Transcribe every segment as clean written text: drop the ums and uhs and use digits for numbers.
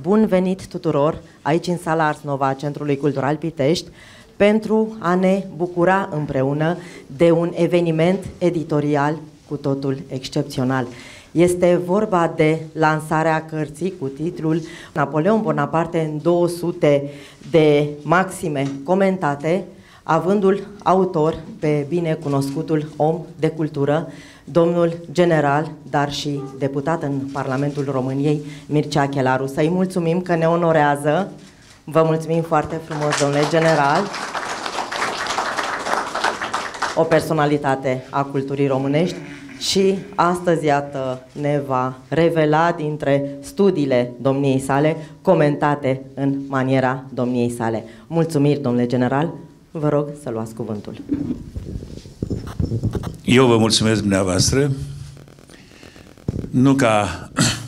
bun venit tuturor aici în sala Ars Nova a Centrului Cultural Pitești pentru a ne bucura împreună de un eveniment editorial cu totul excepțional. Este vorba de lansarea cărții cu titlul Napoleon Bonaparte în 200 de maxime comentate, avândul autor pe binecunoscutul om de cultură, domnul general, dar și deputat în Parlamentul României, Mircea Chelaru. Să-i mulțumim că ne onorează. Vă mulțumim foarte frumos, domnule general. O personalitate a culturii românești și astăzi, iată, ne va revela dintre studiile domniei sale, comentate în maniera domniei sale. Mulțumiri, domnule general. Vă rog să luați cuvântul. Eu vă mulțumesc dumneavoastră, nu ca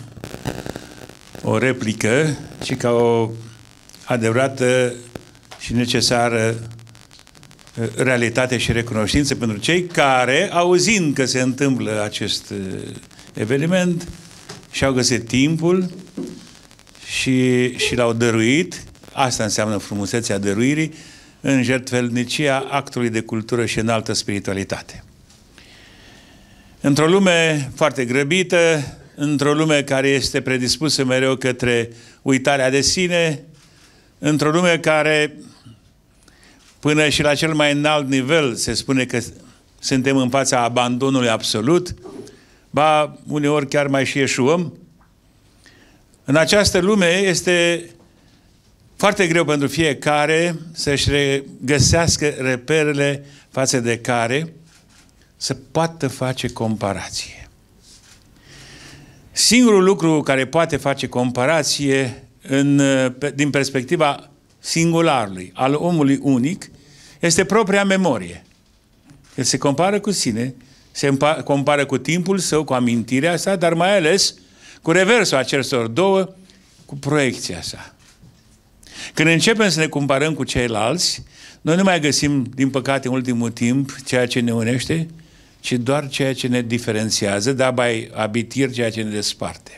o replică, ci ca o adevărată și necesară realitate și recunoștință pentru cei care, auzind că se întâmplă acest eveniment, și-au găsit timpul și l-au dăruit. Asta înseamnă frumusețea dăruirii, în jertfelnicia actului de cultură și înaltă spiritualitate. Într-o lume foarte grăbită, într-o lume care este predispusă mereu către uitarea de sine, într-o lume care, până și la cel mai înalt nivel, se spune că suntem în fața abandonului absolut, ba, uneori chiar mai și eșuăm. În această lume este foarte greu pentru fiecare să-și regăsească reperele față de care să poată face comparație. Singurul lucru care poate face comparație din perspectiva singularului, al omului unic, este propria memorie. El se compară cu sine, se compară cu timpul său, cu amintirea sa, dar mai ales cu reversul acestor două, cu proiecția sa. Când începem să ne comparăm cu ceilalți, noi nu mai găsim, din păcate, în ultimul timp, ceea ce ne unește, ci doar ceea ce ne diferențiază, dar by abitir ceea ce ne desparte.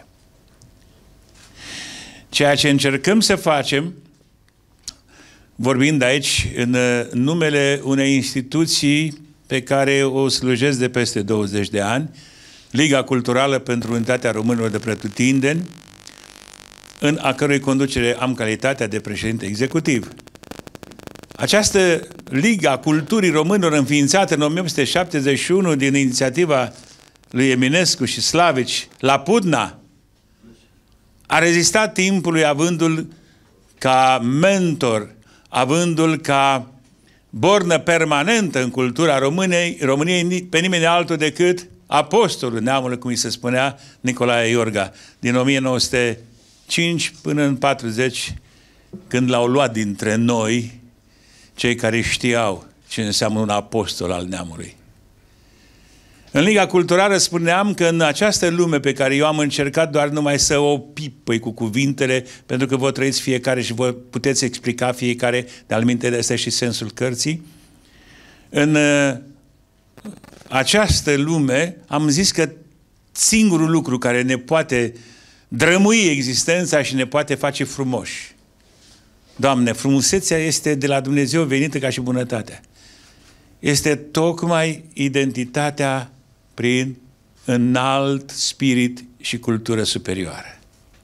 Ceea ce încercăm să facem, vorbind aici în numele unei instituții pe care o slujesc de peste 20 de ani, Liga Culturală pentru Unitatea Românilor de Pretutindeni, în a cărui conducere am calitatea de președinte executiv. Această Liga Culturii Românilor, înființată în 1871 din inițiativa lui Eminescu și Slavici la Pudna, a rezistat timpului avându-l ca mentor, avându-l ca bornă permanentă în cultura României pe nimeni altul decât apostolul neamului, cum îi se spunea, Nicolae Iorga, din 1905 până în 40, când l-au luat dintre noi cei care știau ce înseamnă un apostol al neamului. În Liga Culturală spuneam că în această lume pe care eu am încercat doar numai să o pipăi cu cuvintele, pentru că vă trăiți fiecare și vă puteți explica fiecare, de-al minte, este și sensul cărții, în această lume am zis că singurul lucru care ne poate drămui existența și ne poate face frumoși, Doamne, frumusețea este de la Dumnezeu venită ca și bunătatea. Este tocmai identitatea prin înalt spirit și cultură superioară.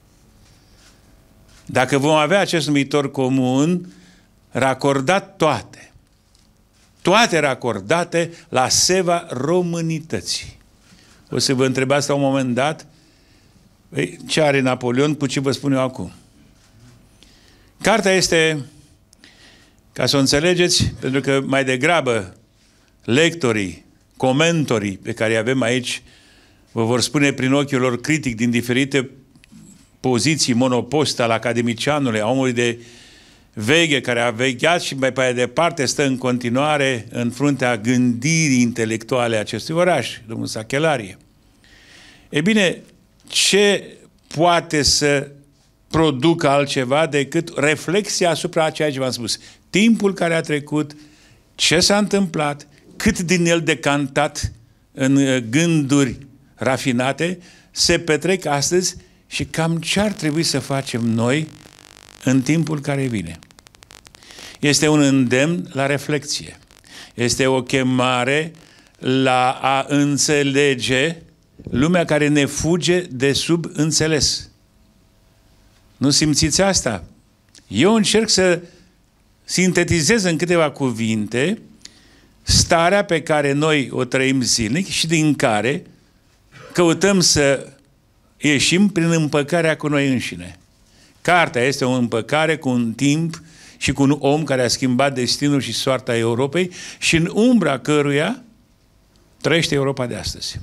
Dacă vom avea acest numitor comun, racordat toate racordate la seva românității. O să vă întrebați la un moment dat, ce are Napoleon, cu ce vă spun eu acum? Cartea este, ca să o înțelegeți, pentru că mai degrabă lectorii, comentorii pe care îi avem aici vă vor spune prin ochiul lor critic din diferite poziții monopost al academicianului, a omului de veche care a vegheat și mai pe departe stă în continuare în fruntea gândirii intelectuale a acestui oraș, domnul Sachelarie. E bine, ce poate să producă altceva decât reflexia asupra ceea ce v-am spus? Timpul care a trecut, ce s-a întâmplat, cât din el decantat în gânduri rafinate, se petrec astăzi și cam ce ar trebui să facem noi în timpul care vine. Este un îndemn la reflexie. Este o chemare la a înțelege lumea care ne fuge de sub înțeles. Nu simțiți asta? Eu încerc să sintetizez în câteva cuvinte starea pe care noi o trăim zilnic și din care căutăm să ieșim prin împăcarea cu noi înșine. Cartea este o împăcare cu un timp și cu un om care a schimbat destinul și soarta Europei și în umbra căruia trăiește Europa de astăzi.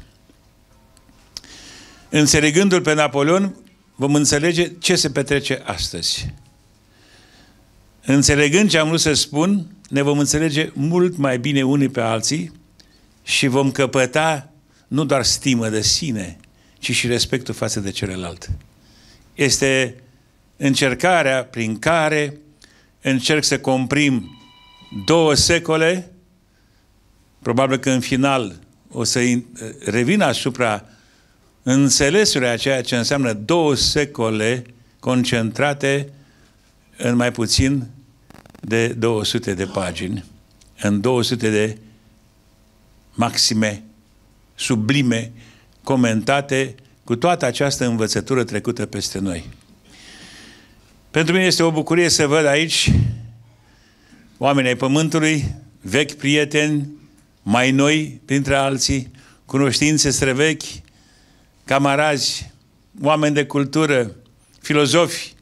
Înțelegându-l pe Napoleon, vom înțelege ce se petrece astăzi. Înțelegând ce am vrut să spun, ne vom înțelege mult mai bine unii pe alții și vom căpăta nu doar stimă de sine, ci și respectul față de celălalt. Este încercarea prin care încerc să comprim 2 secole, probabil că în final o să revin asupra înțelesului a ceea ce înseamnă 2 secole concentrate în mai puțin de 200 de pagini, în 200 de maxime, sublime, comentate cu toată această învățătură trecută peste noi. Pentru mine este o bucurie să văd aici oameni ai Pământului, vechi prieteni, mai noi printre alții, cunoștințe străvechi, camarazi, oameni de cultură, filozofi.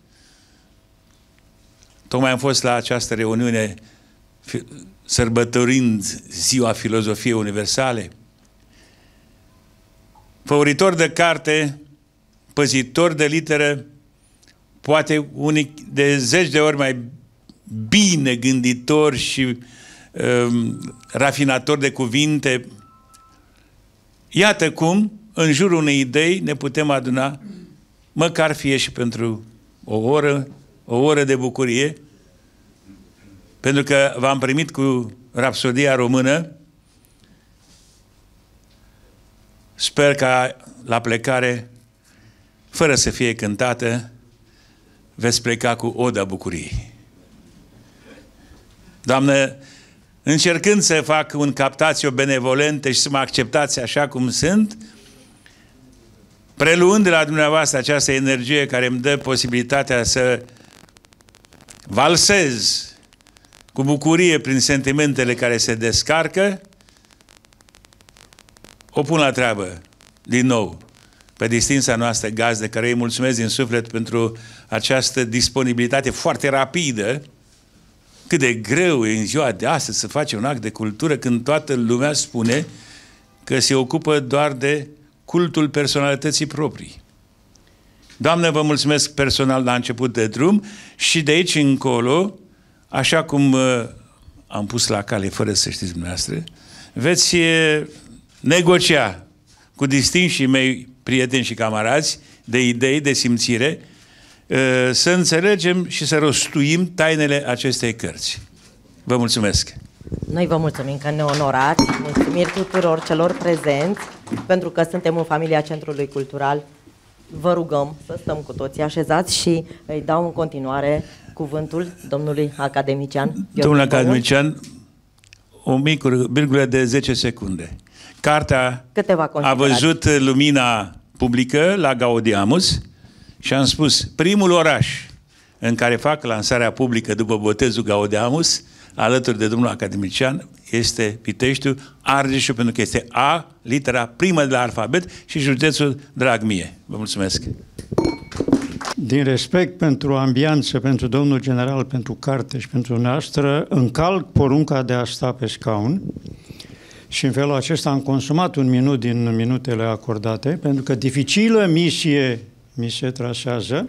Tocmai am fost la această reuniune sărbătorind Ziua Filozofiei Universale. Făuritor de carte, păzitor de literă, poate unii de 10 de ori mai bine gânditor și rafinator de cuvinte. Iată cum, în jurul unei idei, ne putem aduna, măcar fie și pentru o oră de bucurie, pentru că v-am primit cu Rapsodia Română. Sper ca la plecare, fără să fie cântată, veți pleca cu Oda Bucuriei. Doamnă, încercând să fac un captatio benevolente și să mă acceptați așa cum sunt, preluând de la dumneavoastră această energie care îmi dă posibilitatea să valsez cu bucurie prin sentimentele care se descarcă, o pun la treabă, din nou, pe distinsa noastră gazdă, care îi mulțumesc din suflet pentru această disponibilitate foarte rapidă. Cât de greu e în ziua de astăzi să faci un act de cultură când toată lumea spune că se ocupă doar de cultul personalității proprii. Doamnă, vă mulțumesc personal la început de drum și de aici încolo, așa cum am pus la cale, fără să știți dumneavoastră, veți negocia cu distinșii mei prieteni și camarazi de idei, de simțire, să înțelegem și să rostuim tainele acestei cărți. Vă mulțumesc! Noi vă mulțumim că ne onorați, mulțumiri tuturor celor prezenți, pentru că suntem în familia Centrului Cultural. Vă rugăm să stăm cu toții așezați și îi dau în continuare cuvântul domnului academician. Domnul academician, o mică virgulă de 10 secunde. Cartea a văzut lumina publică la Gaudeamus și am spus, primul oraș în care fac lansarea publică după botezul Gaudeamus, alături de domnul academician, este Piteștiul, Argeșul, pentru că este A, litera primă de la alfabet, și județul drag mie. Vă mulțumesc! Din respect pentru ambianță, pentru domnul general, pentru carte și pentru noastră, încalc porunca de a sta pe scaun și în felul acesta am consumat 1 minut din minutele acordate, pentru că dificilă misie mi se trasează.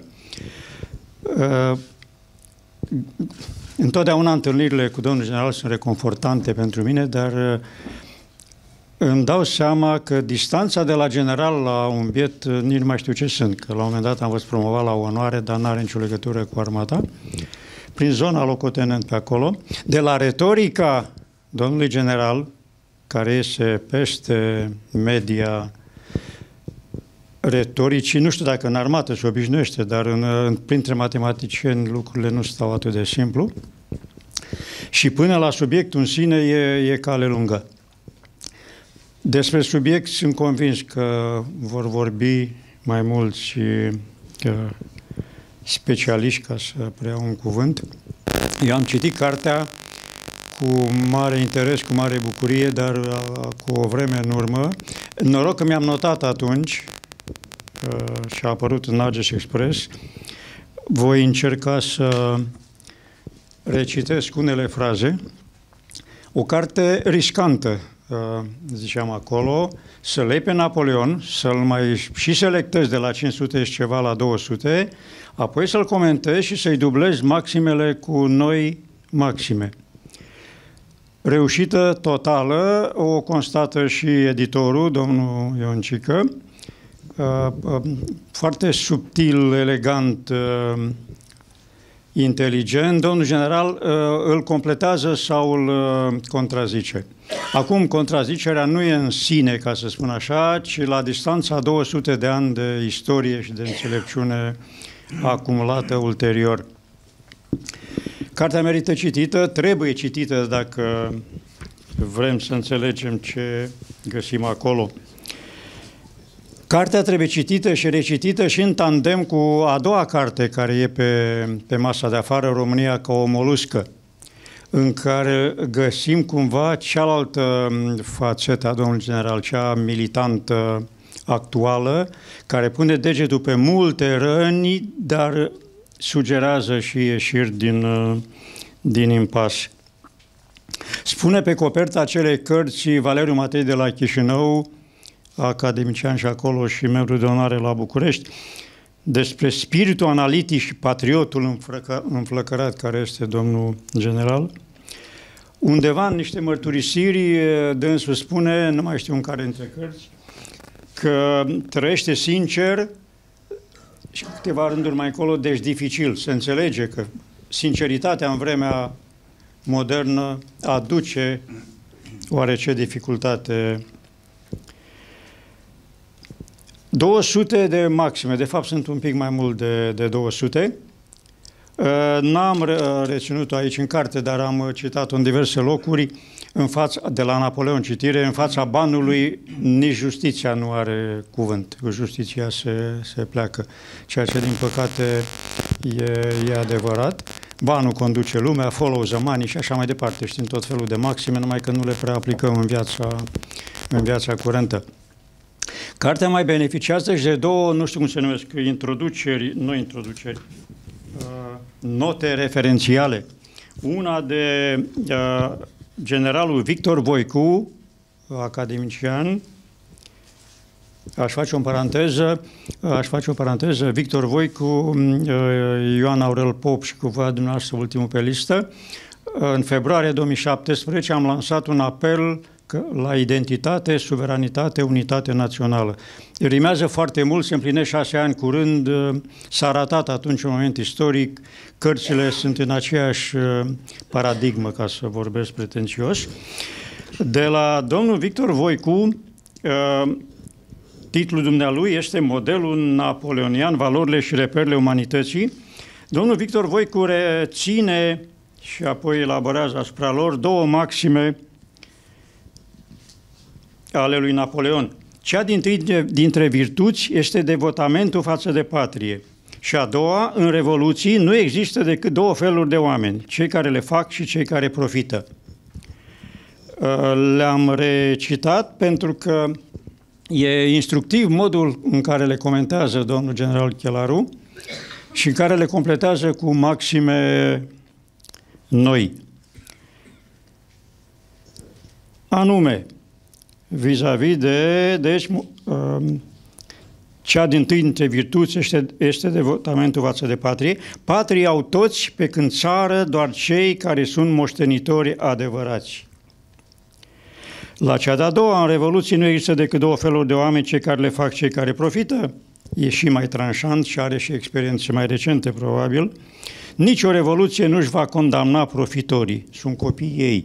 Întotdeauna întâlnirile cu domnul general sunt reconfortante pentru mine, dar îmi dau seama că distanța de la general la un biet, nici nu mai știu ce sunt, că la un moment dat am fost promovat la onoare, dar n-are nicio legătură cu armata, prin zona locotenent pe acolo, de la retorica domnului general, care este peste media retoricii, nu știu dacă în armată se obișnuiește, dar printre matematicieni lucrurile nu stau atât de simplu. Și până la subiectul în sine e cale lungă. Despre subiect sunt convins că vor vorbi mai mulți specialiști, ca să preiau un cuvânt. Eu am citit cartea cu mare interes, cu mare bucurie, dar cu o vreme în urmă. Noroc că mi-am notat atunci și a apărut în Argeș Express. Voi încerca să recitesc unele fraze. O carte riscantă, ziceam acolo, să lei pe Napoleon, să-l mai și selectezi de la 500 și ceva la 200, apoi să-l comentezi și să-i dublezi maximele cu noi maxime. Reușită totală, o constată și editorul, domnul Ioncică, foarte subtil, elegant, inteligent. Domnul general îl completează sau îl contrazice. Acum, contrazicerea nu e în sine, ca să spun așa, ci la distanța 200 de ani de istorie și de înțelepciune acumulată ulterior. Cartea merită citită, trebuie citită dacă vrem să înțelegem ce găsim acolo. Cartea trebuie citită și recitită și în tandem cu a doua carte care e pe masa de afară, România ca o moluscă, în care găsim cumva cealaltă fațetă a domnului general, cea militantă actuală, care pune degetul pe multe răni, dar sugerează și ieșiri din impas. Spune pe coperta acelei cărți Valeriu Matei de la Chișinău, academician și acolo și membru de onoare la București, despre spiritul analitic și patriotul înflăcărat care este domnul general. Undeva în niște mărturisiri, dânsul spune, nu mai știu în care dintre cărți, că trăiește sincer și câteva rânduri mai încolo, deci dificil. Se înțelege că sinceritatea în vremea modernă aduce oarece dificultate. 200 de maxime, de fapt sunt un pic mai mult de 200. N-am reținut-o aici în carte, dar am citat-o în diverse locuri, de la Napoleon citire, în fața banului nici justiția nu are cuvânt, justiția se pleacă, ceea ce din păcate e adevărat. Banul conduce lumea, follow the money și așa mai departe, știm tot felul de maxime, numai că nu le prea aplicăm în viața curentă. Cartea mai beneficiază și de două, nu știu cum se numesc, note referențiale. Una de generalul Victor Voicu, academician, aș face o paranteză, Victor Voicu, Ioan Aurel Pop și cumva dumneavoastră ultimul pe listă. În februarie 2017 am lansat un apel la identitate, suveranitate, unitate națională. Rimează foarte mult, se împlinește 6 ani curând, s-a arătat atunci un moment istoric, cărțile sunt în aceeași paradigmă, ca să vorbesc pretențios. De la domnul Victor Voicu, titlul dumnealui este Modelul napoleonian, valorile și reperele umanității. Domnul Victor Voicu reține și apoi elaborează asupra lor două maxime ale lui Napoleon. Cea dintâi dintre virtuți este devotamentul față de patrie. Și a doua, în revoluții nu există decât două feluri de oameni, cei care le fac și cei care profită. Le-am recitat pentru că e instructiv modul în care le comentează domnul general Chelaru și în care le completează cu maxime noi. Anume, vis-a-vis deci, cea dintâi dintre virtuți este devotamentul față de patrie. Patrii au toți, pe când țară, doar cei care sunt moștenitori adevărați. La cea de-a doua, în Revoluție, nu există decât două feluri de oameni, cei care le fac, cei care profită. E și mai tranșant și are și experiențe mai recente, probabil. Nici o revoluție nu își va condamna profitorii. Sunt copiii ei.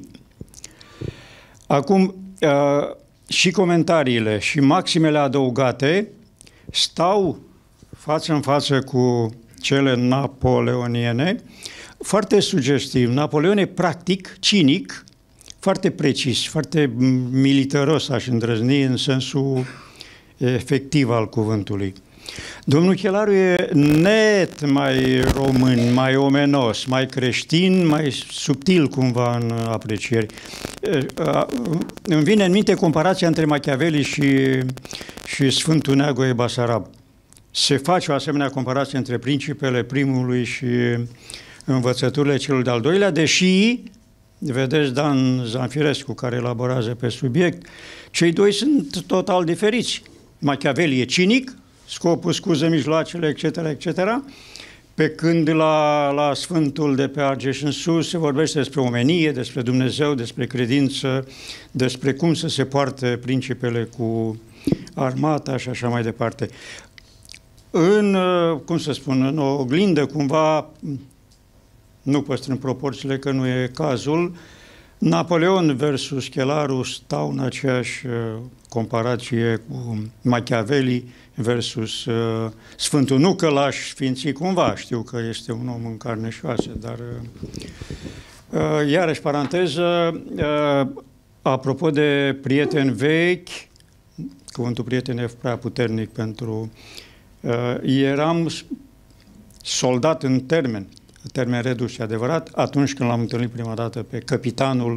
Acum, și comentariile și maximele adăugate stau față în față cu cele napoleoniene, foarte sugestiv. Napoleon e practic, cinic, foarte precis, foarte militaros, aș îndrăzni, în sensul efectiv al cuvântului. Domnul Chelaru e net mai român, mai omenos, mai creștin, mai subtil cumva în aprecieri. Îmi vine în minte comparația între Machiavelli și Sfântul Neagoe Basarab. Se face o asemenea comparație între Principele primului și Învățăturile celui de-al doilea, deși, vedeți, Dan Zanfirescu, care elaborează pe subiect, cei doi sunt total diferiți. Machiavelli e cinic, scopul, scuze, mijloacele, etc., etc., pe când la Sfântul de pe Argeș în sus se vorbește despre omenie, despre Dumnezeu, despre credință, despre cum să se poarte principele cu armata și așa mai departe. În, cum să spun, în o oglindă cumva, nu păstrând proporțiile că nu e cazul, Napoleon versus Chelaru stau în aceeași comparație cu Machiavelli versus Sfântul. Nu că l-aș sfinți cumva, știu că este un om în carne și oase, dar iarăși paranteză, apropo de prieteni vechi, cuvântul prieten e prea puternic pentru... eram soldat în termen redus și adevărat, atunci când l-am întâlnit prima dată pe capitanul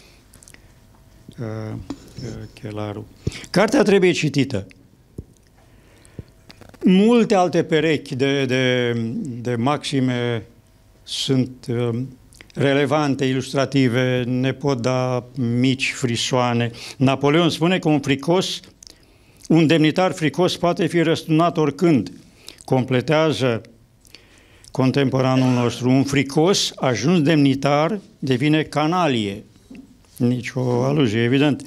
Chelaru. Cartea trebuie citită. Multe alte perechi de maxime sunt relevante, ilustrative, ne pot da mici frisoane. Napoleon spune că un demnitar fricos poate fi răsturnat oricând. Completează contemporanul nostru. Un fricos ajuns demnitar devine canalie. Nici o aluzie, evident.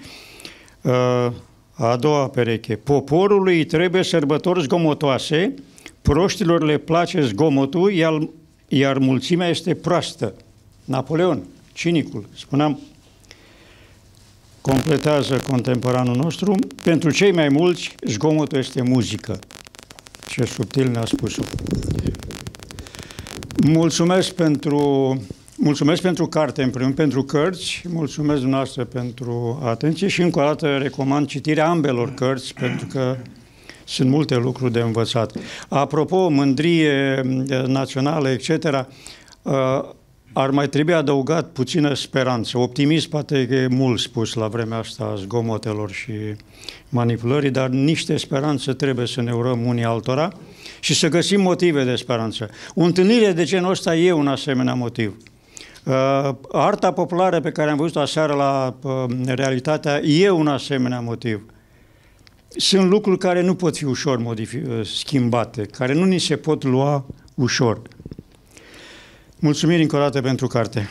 A doua pereche. Poporului îi trebuie sărbători zgomotoase, proștilor le place zgomotul, iar mulțimea este proastă. Napoleon, cinicul, spuneam, completează contemporanul nostru. Pentru cei mai mulți, zgomotul este muzică. Ce subtil ne-a spus-o. Mulțumesc pentru carte, în primul, pentru cărți, mulțumesc dumneavoastră pentru atenție și încă o dată recomand citirea ambelor cărți, pentru că sunt multe lucruri de învățat. Apropo, mândrie națională, etc., ar mai trebui adăugat puțină speranță. Optimism poate că e mult spus la vremea asta a zgomotelor și manipulării, dar niște speranță trebuie să ne urăm unii altora și să găsim motive de speranță. O întâlnire de genul ăsta e un asemenea motiv. Arta populară pe care am văzut-o aseară la Realitatea e un asemenea motiv. Sunt lucruri care nu pot fi ușor schimbate, care nu ni se pot lua ușor. Mulțumiri încă o dată pentru carte.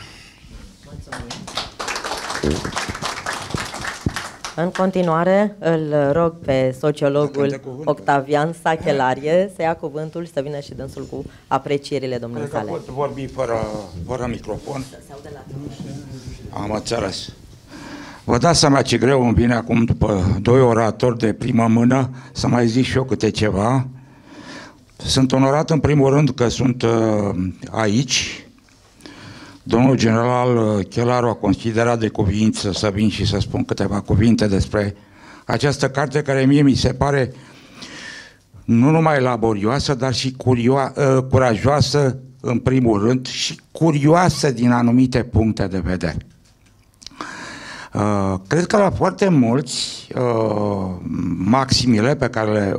În continuare, îl rog pe sociologul Octavian Sachelarie să ia cuvântul și să vină și dânsul cu aprecierile domniei sale. Pot vorbi fără microfon? Am înțeles. Vă dați seama ce greu îmi vine acum, după doi oratori de primă mână, să mai zic și eu câte ceva. Sunt onorat în primul rând că sunt aici. Domnul general Chelaru a considerat de cuvință să vin și să spun câteva cuvinte despre această carte care mie mi se pare nu numai laborioasă, dar și curajoasă în primul rând și curioasă din anumite puncte de vedere. Cred că la foarte mulți maximile pe care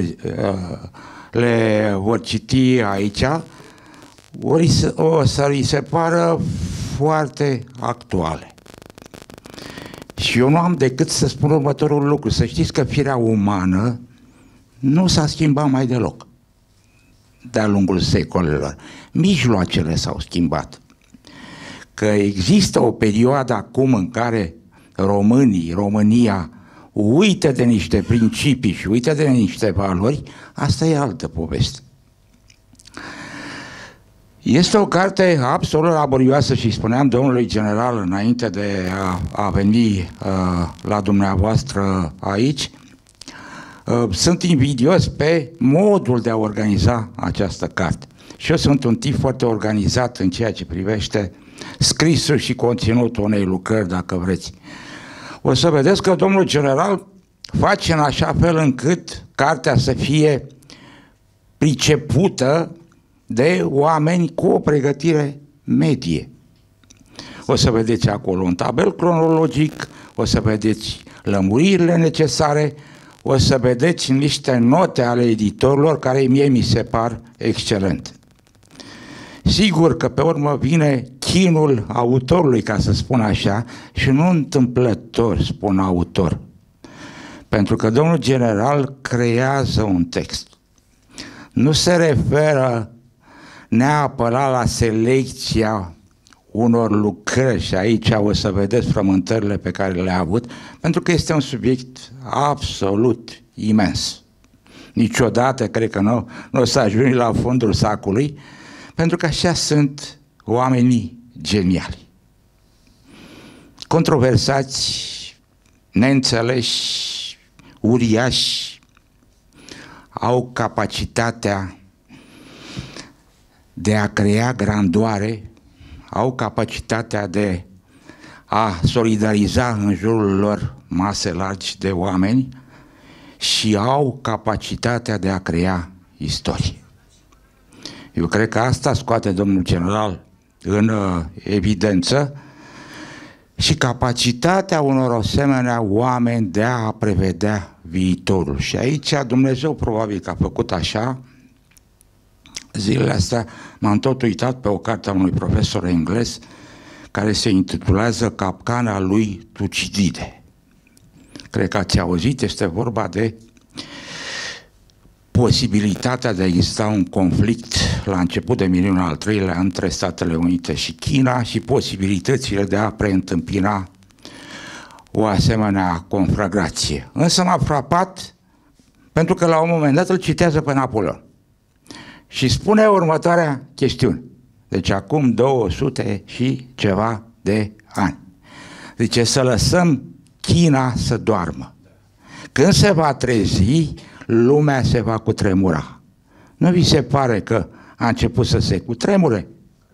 le vor citi aici o să îi se pară foarte actuale. Și eu nu am decât să spun următorul lucru. Să știți că firea umană nu s-a schimbat mai deloc de-a lungul secolelor. Mijloacele s-au schimbat. Că există o perioadă acum în care România uită de niște principii și uită de niște valori, asta e altă poveste. Este o carte absolut laborioasă și spuneam domnului general înainte de a veni la dumneavoastră aici, sunt invidios pe modul de a organiza această carte. Și eu sunt un tip foarte organizat în ceea ce privește scrisul și conținutul unei lucrări, dacă vreți. O să vedeți că domnul general face în așa fel încât cartea să fie pricepută de oameni cu o pregătire medie. O să vedeți acolo un tabel cronologic, o să vedeți lămuririle necesare, o să vedeți niște note ale editorilor care mie mi se par excelente. Sigur că pe urmă vine chinul autorului, ca să spun așa, și nu întâmplător spun autor. Pentru că domnul general creează un text. Nu se referă neapărat la selecția unor lucrări, și aici o să vedeți frământările pe care le-a avut, pentru că este un subiect absolut imens. Niciodată cred că nu o să ajungi la fundul sacului, pentru că așa sunt oamenii geniali. Controversați, neînțeleși, uriași, au capacitatea de a crea grandoare, au capacitatea de a solidariza în jurul lor mase largi de oameni și au capacitatea de a crea istorie. Eu cred că asta scoate domnul general în evidență și capacitatea unor asemenea oameni de a prevedea viitorul. Și aici Dumnezeu probabil că a făcut așa. Zilele astea m-am tot uitat pe o carte a unui profesor englez care se intitulează Capcana lui Tucidide. Cred că ați auzit, este vorba de posibilitatea de a exista un conflict la început de mileniul al treilea între Statele Unite și China și posibilitățile de a preîntâmpina o asemenea conflagrație. Însă m-a frapat pentru că la un moment dat îl citează pe Napoleon și spune următoarea chestiune. Deci acum 200 și ceva de ani. Zice să lăsăm China să doarmă. Când se va trezi, lumea se va cutremura. Nu vi se pare că a început să se cutremure?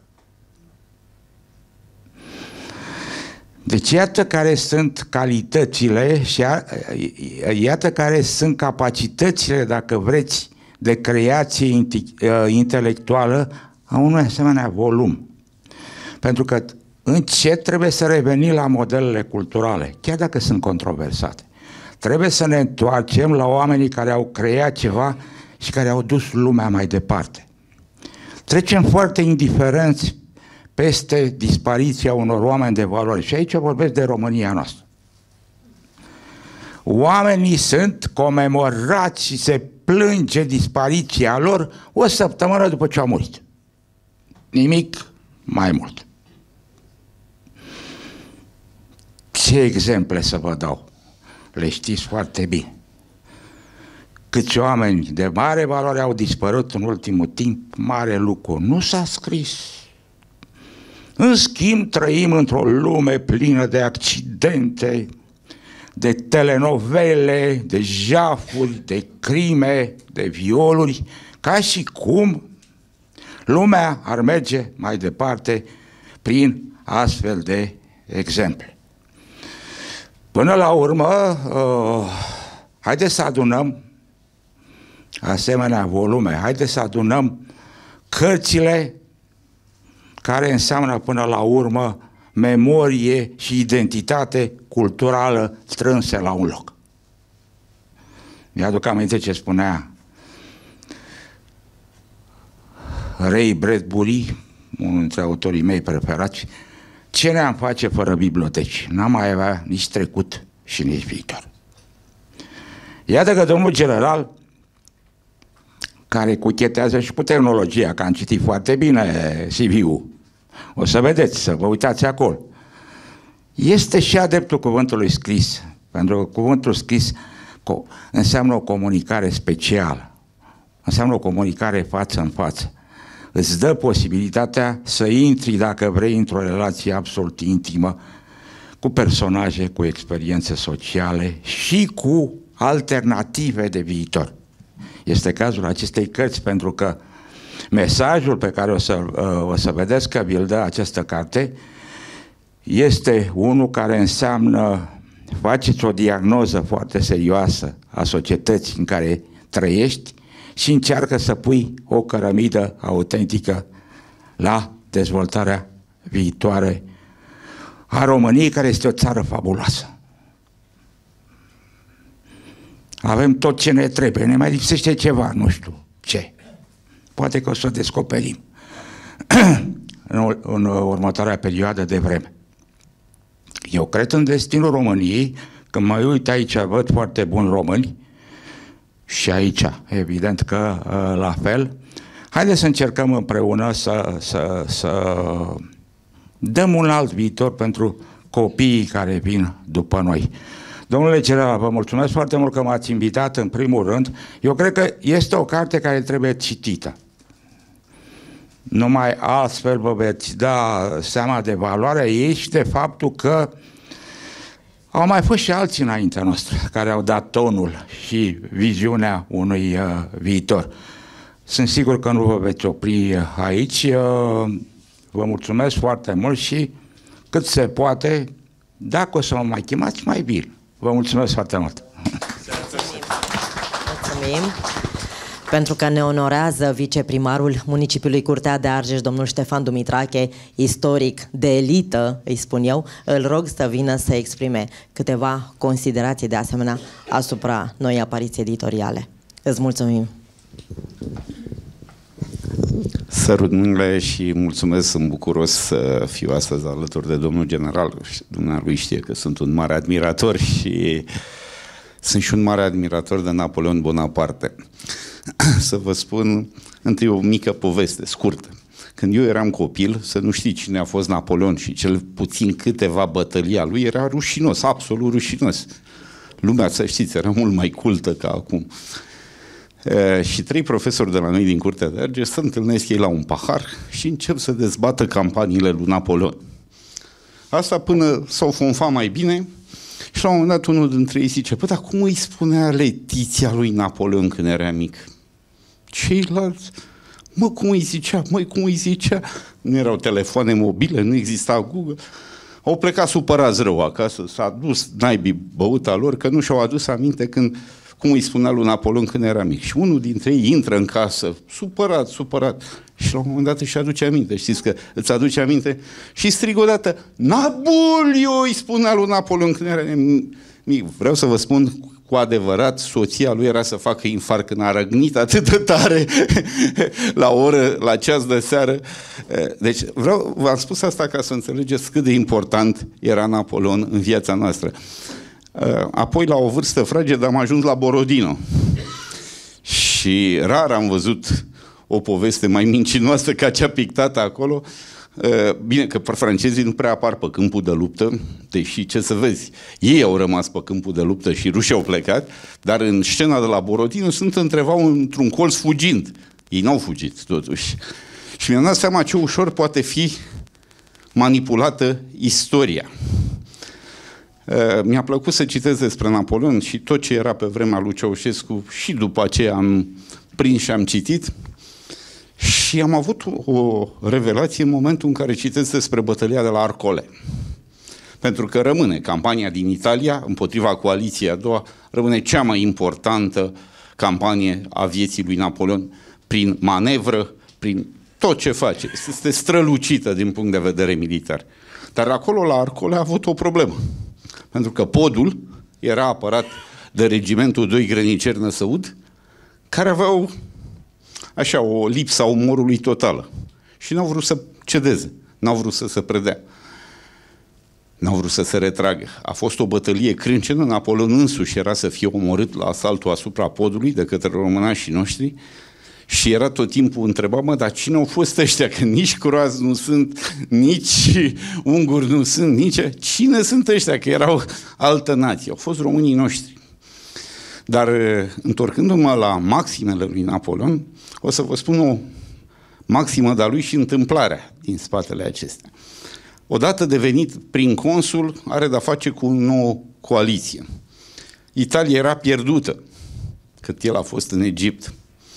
Deci iată care sunt calitățile și iată care sunt capacitățile, dacă vreți, de creație intelectuală a unui asemenea volum. Pentru că încet trebuie să revenim la modelele culturale, chiar dacă sunt controversate. Trebuie să ne întoarcem la oamenii care au creat ceva și care au dus lumea mai departe. Trecem foarte indiferenți peste dispariția unor oameni de valoare. Și aici vorbesc de România noastră. Oamenii sunt comemorați și se plânge dispariția lor o săptămână după ce au murit. Nimic mai mult. Ce exemple să vă dau? Le știți foarte bine. Câți oameni de mare valoare au dispărut în ultimul timp, mare lucru. Nu s-a scris. În schimb, trăim într-o lume plină de accidente, de telenovele, de jafuri, de crime, de violuri, ca și cum lumea ar merge mai departe prin astfel de exemple. Până la urmă, haideți să adunăm asemenea volume, haideți să adunăm cărțile care înseamnă până la urmă memorie și identitate culturală strânse la un loc. Mi-aduc aminte ce spunea Ray Bradbury, unul dintre autorii mei preferați: ce ne-am face fără biblioteci? N-am mai avea nici trecut și nici viitor. Iată că domnul general, care cuchetează și cu tehnologia, că am citit foarte bine CV-ul, o să vedeți, să vă uitați acolo, este și adeptul cuvântului scris, pentru că cuvântul scris înseamnă o comunicare specială, înseamnă o comunicare față în față. Îți dă posibilitatea să intri, dacă vrei, într-o relație absolut intimă cu personaje, cu experiențe sociale și cu alternative de viitor. Este cazul acestei cărți, pentru că mesajul pe care o să vedeți că vi-l dă această carte este unul care înseamnă: faceți o diagnoză foarte serioasă a societății în care trăiești și încearcă să pui o cărămidă autentică la dezvoltarea viitoare a României, care este o țară fabuloasă. Avem tot ce ne trebuie, ne mai lipsește ceva, nu știu ce. Poate că o să o descoperim în următoarea perioadă de vreme. Eu cred în destinul României. Când mă uit aici, văd foarte buni români și aici, evident că la fel. Haideți să încercăm împreună să dăm un alt viitor pentru copiii care vin după noi. Domnule Celea, vă mulțumesc foarte mult că m-ați invitat în primul rând. Eu cred că este o carte care trebuie citită. Numai astfel vă veți da seama de valoarea ei și de faptul că au mai fost și alții înaintea noastră care au dat tonul și viziunea unui viitor. Sunt sigur că nu vă veți opri aici. Vă mulțumesc foarte mult și cât se poate, dacă o să mă mai chemați, mai bine. Vă mulțumesc foarte mult! Mulțumim! Pentru că ne onorează viceprimarul municipiului Curtea de Argeș, domnul Ștefan Dumitrache, istoric de elită, îi spun eu, îl rog să vină să exprime câteva considerații de asemenea asupra noii apariții editoriale. Îți mulțumim! Sărut mâinile și mulțumesc, sunt bucuros să fiu astăzi alături de domnul general. Dumnealui știe că sunt un mare admirator și sunt și un mare admirator de Napoleon Bonaparte. Să vă spun întâi o mică poveste scurtă. Când eu eram copil, să nu știi cine a fost Napoleon și cel puțin câteva bătălii a lui, era rușinos, absolut rușinos. Lumea, să știți, era mult mai cultă ca acum. Și 3 profesori de la noi din Curtea de Argeș se întâlnesc ei la un pahar și încep să dezbată campaniile lui Napoleon. Asta până s-au fonfat mai bine și la un moment dat unul dintre ei zice: păi, dar cum îi spunea Letiția lui Napoleon când era mic? Ceilalți: mă, cum îi zicea? Măi, cum îi zicea? Nu erau telefoane mobile, nu exista Google. Au plecat supărați rău acasă, s-a dus naibii băuta lor că nu și-au adus aminte cum îi spunea lui Napoleon când era mic. Și unul dintre ei intră în casă, supărat, și la un moment dat își aduce aminte. Știți că îți aduce aminte? Și strigă odată: Napoleon, îi spunea lui Napoleon când era mic. Vreau să vă spun cu adevărat, soția lui era să facă infarct când a răgnit atât de tare la ceas de seară. Deci v-am spus asta ca să înțelegeți cât de important era Napoleon în viața noastră. Apoi, la o vârstă fragedă, am ajuns la Borodino. Și rar am văzut o poveste mai mincinoasă ca cea pictată acolo. Bine că francezii nu prea apar pe câmpul de luptă, deși, ce să vezi, ei au rămas pe câmpul de luptă și rușii au plecat, dar în scena de la Borodino sunt undeva într-un colț fugind. Ei n-au fugit, totuși. Și mi-am dat seama ce ușor poate fi manipulată istoria. Mi-a plăcut să citesc despre Napoleon și tot ce era pe vremea lui Ceaușescu și după aceea am prins și am citit și am avut o revelație în momentul în care citesc despre bătălia de la Arcole. Pentru că rămâne campania din Italia împotriva coaliției a doua, rămâne cea mai importantă campanie a vieții lui Napoleon prin manevră, prin tot ce face. Este strălucită din punct de vedere militar. Dar acolo la Arcole a avut o problemă. Pentru că podul era apărat de regimentul 2 grăniceri Năsăud, care aveau așa o lipsă a umorului totală. Și n-au vrut să cedeze, n-au vrut să se predea, n-au vrut să se retragă. A fost o bătălie crâncenă, Napoleon însuși era să fie omorât la asaltul asupra podului de către românașii noștri și era tot timpul întrebat: mă, dar cine au fost ăștia? Că nici croați nu sunt, nici unguri nu sunt, nici... Cine sunt ăștia? Că erau altă nație. Au fost românii noștri. Dar întorcându-mă la maximele lui Napoleon, o să vă spun o maximă de-a lui și întâmplarea din spatele acestea. Odată devenit prin consul, are de-a face cu o nouă coaliție. Italia era pierdută cât el a fost în Egipt.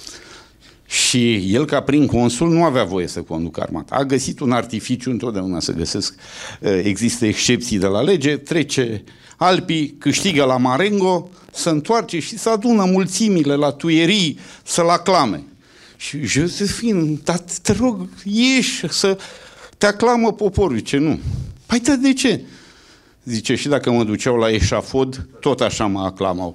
Și el, ca prim consul, nu avea voie să conducă armata. A găsit un artificiu, întotdeauna să găsesc, există excepții de la lege, trece Alpii, câștigă la Marengo, se întoarce și se adună mulțimile la Tuierii să-l aclame. Și Josefin, te rog, ieși să te aclamă poporul. Ce nu? Păi de ce? Zice, și dacă mă duceau la eșafod, tot așa mă aclamau.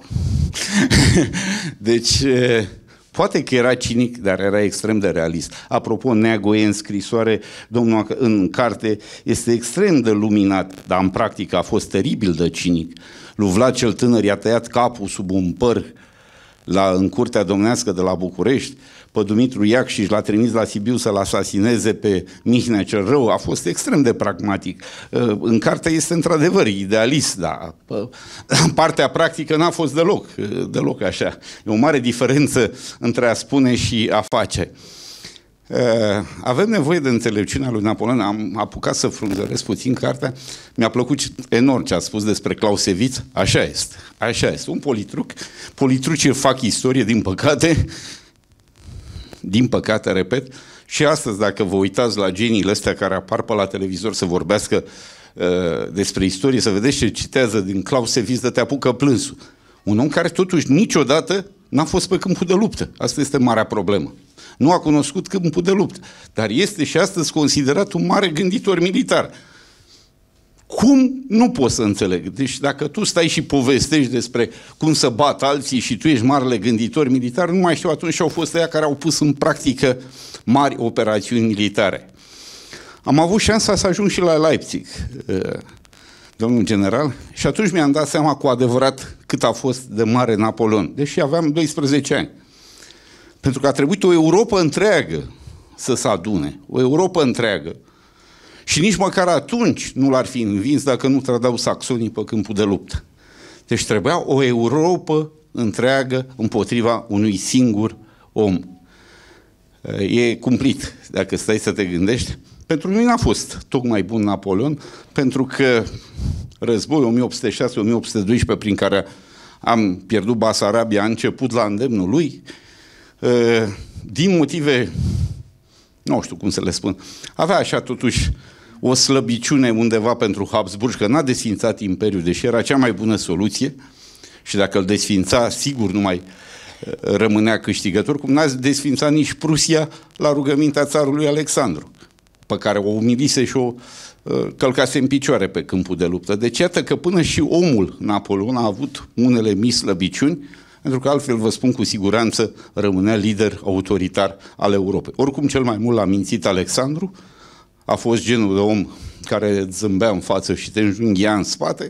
Deci, poate că era cinic, dar era extrem de realist. Apropo, Neagoe în scrisoare, domnul în carte, este extrem de luminat, dar în practică a fost teribil de cinic. Lui Vlad cel Tânăr i-a tăiat capul sub un păr în curtea domnească de la București, pe Dumitru Iacșiș l-a trimis la Sibiu să-l asasineze pe Mihnea cel Rău, a fost extrem de pragmatic. În carte este într-adevăr idealist, dar în partea practică n-a fost deloc așa. E o mare diferență între a spune și a face. Avem nevoie de înțelepciunea lui Napoleon. Am apucat să frunzăresc puțin cartea. Mi-a plăcut enorm ce a spus despre Clausewitz. Așa este. Un politruc. Politrucii fac istorie, din păcate, repet. Și astăzi, dacă vă uitați la geniile astea care apar pe la televizor să vorbească despre istorie, să vedeți ce citează din Clausewitz, de te apucă plânsul. Un om care totuși niciodată n-a fost pe câmpul de luptă. Asta este marea problemă. Nu a cunoscut câmpul de luptă, dar este și astăzi considerat un mare gânditor militar. Cum? Nu pot să înțeleg. Deci dacă tu stai și povestești despre cum să bat alții și tu ești marele gânditor militar, nu mai știu atunci și au fost ăia care au pus în practică mari operațiuni militare. Am avut șansa să ajung și la Leipzig, domnul general, și atunci mi-am dat seama cu adevărat cât a fost de mare Napoleon, deși aveam 12 ani. Pentru că a trebuit o Europă întreagă să se adune, o Europă întreagă. Și nici măcar atunci nu l-ar fi învins dacă nu trădau saxonii pe câmpul de luptă. Deci trebuia o Europă întreagă împotriva unui singur om. E cumplit, dacă stai să te gândești. Pentru mine n-a fost tocmai bun Napoleon, pentru că războiul 1806-1812, prin care am pierdut Basarabia, a început la îndemnul lui, din motive, nu știu cum să le spun, avea așa totuși o slăbiciune undeva pentru Habsburg, că n-a desfințat imperiul, deși era cea mai bună soluție și dacă îl desfința, sigur nu mai rămânea câștigător, cum n-a desfințat nici Prusia la rugămintea țarului Alexandru, pe care o umilise și o călcase în picioare pe câmpul de luptă. Deci iată că până și omul Napoleon a avut unele mici slăbiciuni, pentru că altfel, vă spun cu siguranță, rămânea lider autoritar al Europei. Oricum, cel mai mult l-a mințit Alexandru, a fost genul de om care zâmbea în față și te înjunghia în spate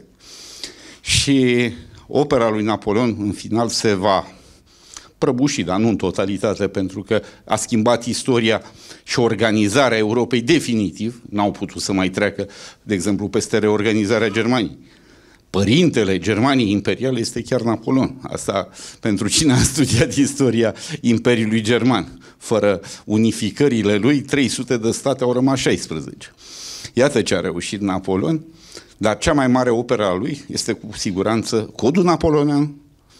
și opera lui Napoleon în final se va prăbuși, dar nu în totalitate, pentru că a schimbat istoria și organizarea Europei definitiv, n-au putut să mai treacă, de exemplu, peste reorganizarea Germaniei. Părintele Germaniei imperiale este chiar Napoleon. Asta pentru cine a studiat istoria Imperiului German. Fără unificările lui, 300 de state au rămas 16. Iată ce a reușit Napoleon, dar cea mai mare operă a lui este cu siguranță Codul Napoleonian.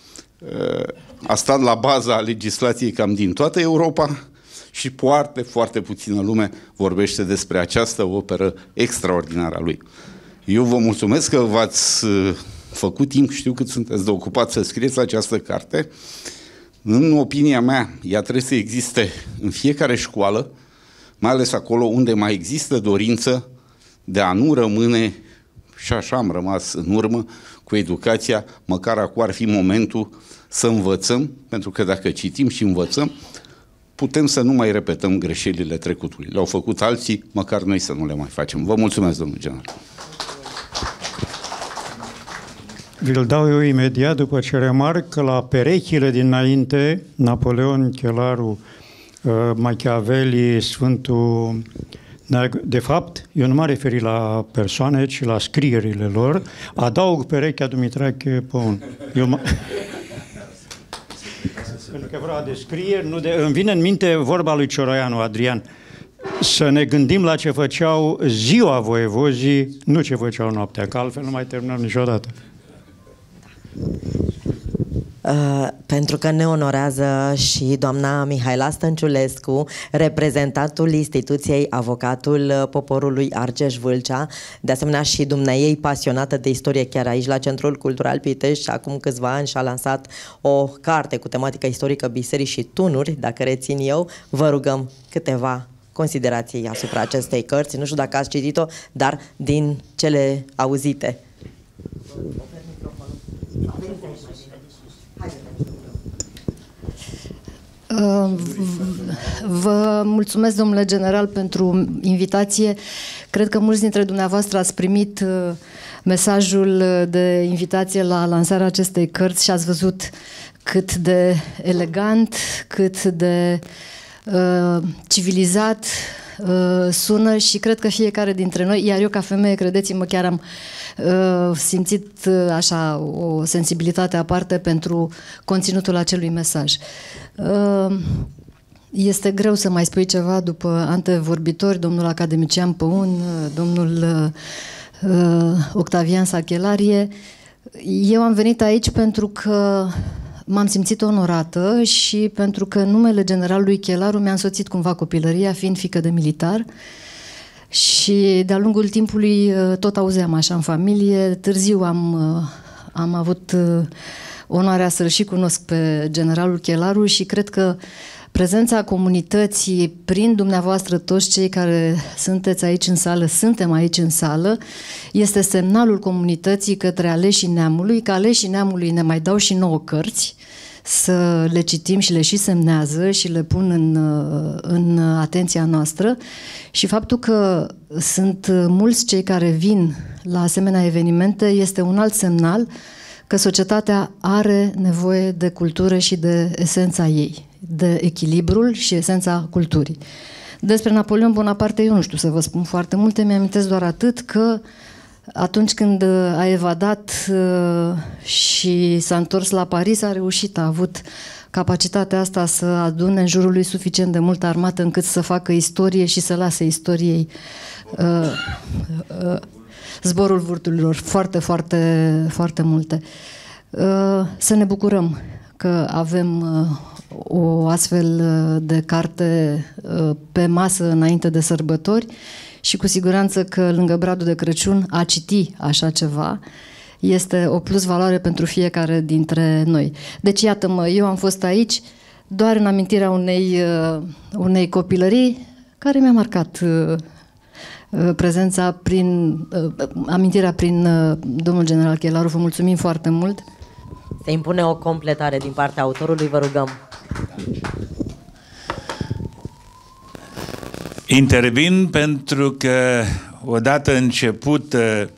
A stat la baza legislației cam din toată Europa și foarte, foarte puțină lume vorbește despre această operă extraordinară a lui. Eu vă mulțumesc că v-ați făcut timp, știu cât sunteți de ocupați să scrieți această carte. În opinia mea, ea trebuie să existe în fiecare școală, mai ales acolo unde mai există dorință de a nu rămâne, și așa am rămas în urmă cu educația, măcar acum ar fi momentul să învățăm, pentru că dacă citim și învățăm, putem să nu mai repetăm greșelile trecutului. Le-au făcut alții, măcar noi să nu le mai facem. Vă mulțumesc, domnul general. Vi-l dau eu imediat după ce remarc că la perechile dinainte, Napoleon, Chelaru, Machiavelli, Sfântul... De fapt, eu nu m-am referit la persoane, ci la scrierile lor. Adaug perechea Dumitrache pe un... Pentru că vreau descrieri, îmi vine în minte vorba lui Cioroianu, Adrian, să ne gândim la ce făceau ziua voievozii, nu ce făceau noaptea, că altfel nu mai terminăm niciodată. pentru că ne onorează și doamna Mihaela Stănciulescu, reprezentantul instituției Avocatul Poporului Argeș-Vâlcea, de asemenea și dumneaei pasionată de istorie chiar aici la Centrul Cultural Pitești. Acum câțiva ani și-a lansat o carte cu tematică istorică Biserici și tunuri, dacă rețin eu. Vă rugăm câteva considerații asupra acestei cărți. Nu știu dacă ați citit-o, dar din cele auzite. Vă mulțumesc, domnule general, pentru invitație. Cred că mulți dintre dumneavoastră ați primit mesajul de invitație la lansarea acestei cărți și ați văzut cât de elegant, cât de civilizat sună și cred că fiecare dintre noi, iar eu ca femeie, credeți-mă, chiar am simțit așa o sensibilitate aparte pentru conținutul acelui mesaj. Este greu să mai spui ceva după antevorbitori, domnul academician Păun, domnul Octavian Sachelarie. Eu am venit aici pentru că m-am simțit onorată și pentru că numele generalului Chelaru mi-a însoțit cumva copilăria, fiind fiică de militar. Și de-a lungul timpului tot auzeam așa în familie. Târziu am avut onoarea să-l și cunosc pe generalul Chelaru și cred că prezența comunității prin dumneavoastră, toți cei care sunteți aici în sală, suntem aici în sală, este semnalul comunității către aleșii neamului, că aleșii neamului ne mai dau și 9 cărți să le citim și le și semnează și le pun în atenția noastră și faptul că sunt mulți cei care vin la asemenea evenimente este un alt semnal că societatea are nevoie de cultură și de esența ei, de echilibrul și esența culturii. Despre Napoleon Bonaparte eu nu știu să vă spun foarte multe, mi-amintesc doar atât că atunci când a evadat și s-a întors la Paris, a reușit, a avut capacitatea asta să adune în jurul lui suficient de multă armată încât să facă istorie și să lase istoriei zborul vârturilor, foarte, foarte, foarte multe. Să ne bucurăm că avem o astfel de carte pe masă înainte de sărbători și cu siguranță că lângă bradul de Crăciun a citi așa ceva este o plus valoare pentru fiecare dintre noi. Deci iată-mă, eu am fost aici doar în amintirea unei copilării care mi-a marcat prezența amintirea prin domnul general Chelaru. Vă mulțumim foarte mult. Se impune o completare din partea autorului, vă rugăm. Intervin pentru că odată început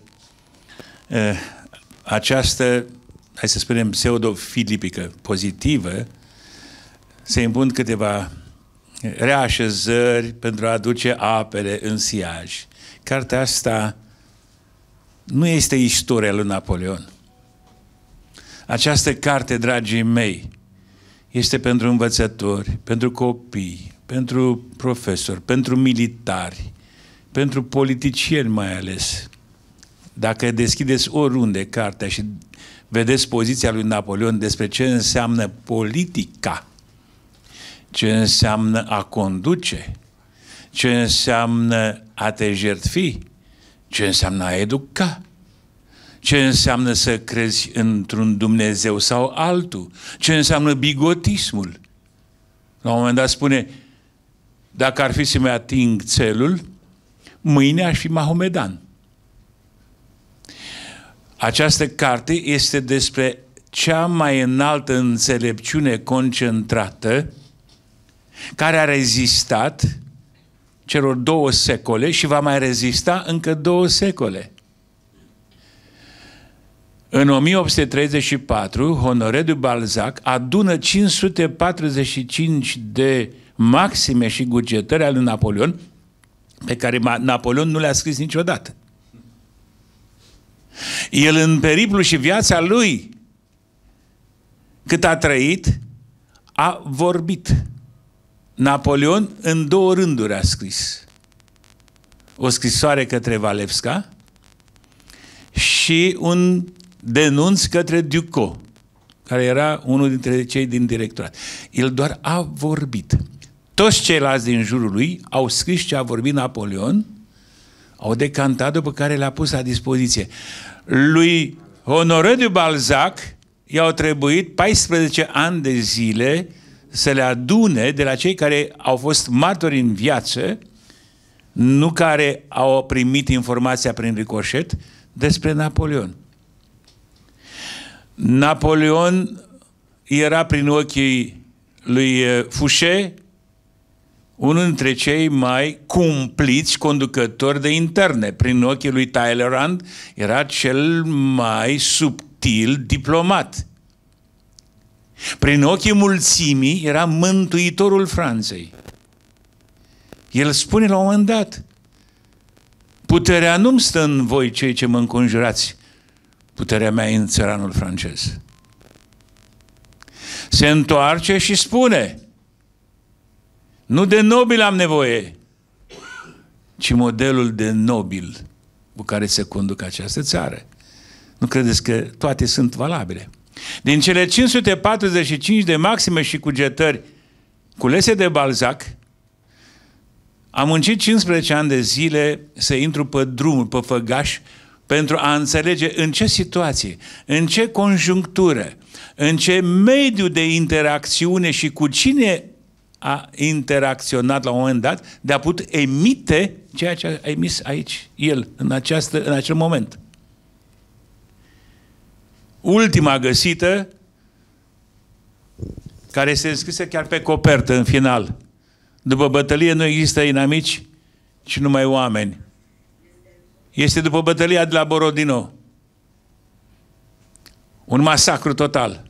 această, hai să spunem, pseudo-filipică pozitivă, se impun câteva reașezări pentru a aduce apele în siaj. Cartea asta nu este istoria lui Napoleon. Această carte, dragii mei, este pentru învățători, pentru copii, pentru profesori, pentru militari, pentru politicieni mai ales. Dacă deschideți oriunde cartea și vedeți poziția lui Napoleon despre ce înseamnă politica, ce înseamnă a conduce, ce înseamnă a te jertfi, ce înseamnă a educa, ce înseamnă să crezi într-un Dumnezeu sau altul, ce înseamnă bigotismul. La un moment dat spune, dacă ar fi să-mi ating țelul, mâine aș fi mahomedan. Această carte este despre cea mai înaltă înțelepciune concentrată care a rezistat celor 2 secole și va mai rezista încă 2 secole. În 1834, Honoré de Balzac adună 545 de maxime și cugetări ale lui Napoleon, pe care Napoleon nu le-a scris niciodată. El, în periplu și viața lui, cât a trăit, a vorbit. Napoleon în 2 rânduri a scris. O scrisoare către Walewska și un denunț către Ducos, care era unul dintre cei din directorat. El doar a vorbit. Toți ceilalți din jurul lui au scris ce a vorbit Napoleon, au decantat, după care le-a pus la dispoziție. Lui Honoré de Balzac i-au trebuit 14 ani de zile să le adune de la cei care au fost martori în viață, nu care au primit informația prin ricoșet, despre Napoleon. Napoleon era prin ochii lui Fouché unul dintre cei mai cumpliți conducători de interne. Prin ochii lui Talleyrand era cel mai subtil diplomat. Prin ochii mulțimii era mântuitorul Franței. El spune la un moment dat: puterea nu-mi stă în voi, cei ce mă înconjurați, puterea mea e în țăranul francez. Se întoarce și spune: nu de nobil am nevoie, ci modelul de nobil cu care se conduc această țară. Nu credeți că toate sunt valabile? Din cele 545 de maxime și cugetări culese de Balzac, am muncit 15 ani de zile să intru pe drumul, pe făgaș, pentru a înțelege în ce situație, în ce conjunctură, în ce mediu de interacțiune și cu cine a interacționat la un moment dat, de a putut emite ceea ce a emis aici, el, în acel moment. Ultima găsită, care se scrise chiar pe copertă în final: după bătălie nu există inamici, ci numai oameni. Este după bătălia de la Borodino. Un masacru total.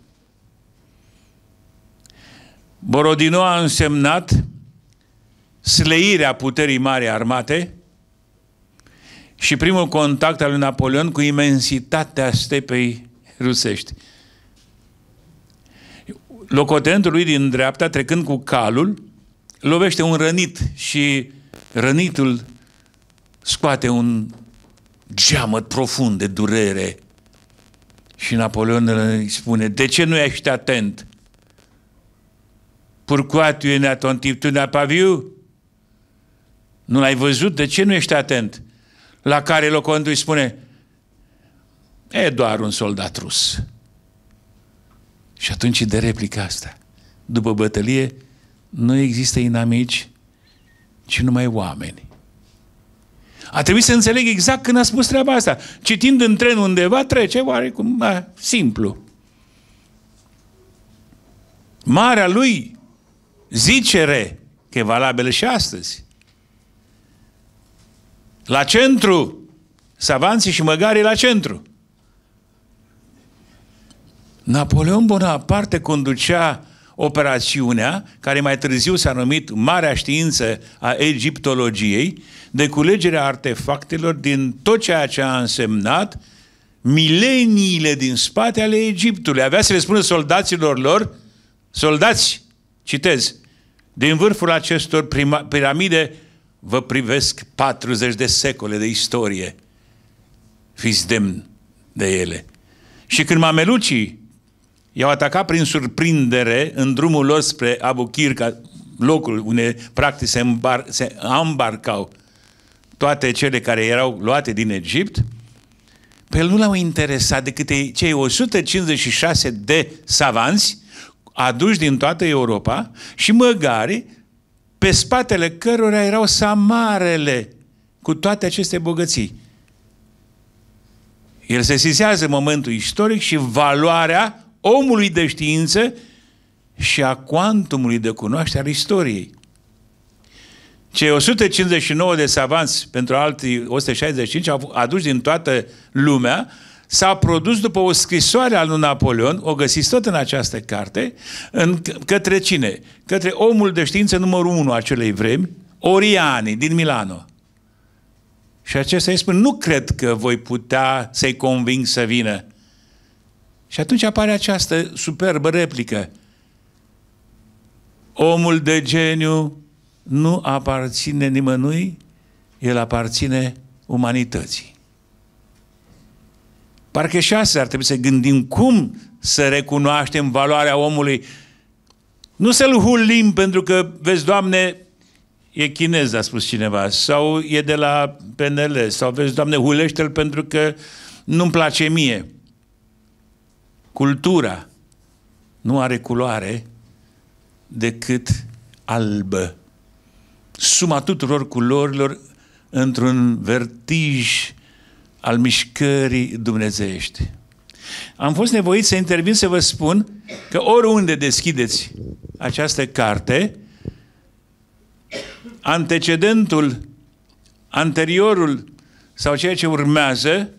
Borodino a însemnat sleirea puterii mari armate și primul contact al lui Napoleon cu imensitatea stepei rusești. Locotenentul lui din dreapta, trecând cu calul, lovește un rănit și rănitul scoate un geamăt profund de durere. Și Napoleon îi spune: de ce nu ești atent? Pourquoi tu es inattentif? Tu n'as pas vu? Nu l-ai văzut? De ce nu ești atent? La care locotenentul îi spune: e doar un soldat rus. Și atunci de replica asta: după bătălie nu există inamici, ci numai oameni. A trebuit să înțeleg exact când a spus treaba asta. Citind în tren undeva, trece oarecum simplu. Marea lui zicere, că e valabilă și astăzi. La centru, savanții și măgarii la centru. Napoleon Bonaparte conducea operațiunea, care mai târziu s-a numit Marea Știință a Egiptologiei, de culegerea artefactelor din tot ceea ce a însemnat mileniile din spate ale Egiptului. Avea să le spună soldaților lor: soldați, citez, din vârful acestor piramide vă privesc 40 de secole de istorie. Fiți demni de ele. Și când mamelucii i-au atacat prin surprindere în drumul lor spre Abu Qir, locul unde practic se îmbarcau toate cele care erau luate din Egipt, pe el nu l-au interesat decât cei 156 de savanți aduși din toată Europa și măgari, pe spatele cărora erau samarele cu toate aceste bogății. El se sesizează momentul istoric și valoarea omului de știință și a cuantumului de cunoaștere al istoriei. Cei 159 de savanți pentru alții 165 au adus din toată lumea, s-a produs după o scrisoare a lui Napoleon, o găsiți tot în această carte, către cine? Către omul de știință numărul 1 a acelei vremi, Oriani, din Milano. Și acesta îi spune: nu cred că voi putea să-i conving să vină. Și atunci apare această superbă replică: omul de geniu nu aparține nimănui, el aparține umanității. Parcă și astăzi ar trebui să gândim cum să recunoaștem valoarea omului. Nu să-l hulim pentru că, vezi, Doamne, e chinez, a spus cineva, sau e de la PNL, sau vezi, Doamne, hulește-l pentru că nu-mi place mie. Cultura nu are culoare decât albă. Suma tuturor culorilor într-un vertij al mișcării dumnezeiești. Am fost nevoit să intervin să vă spun că oriunde deschideți această carte, antecedentul, anteriorul sau ceea ce urmează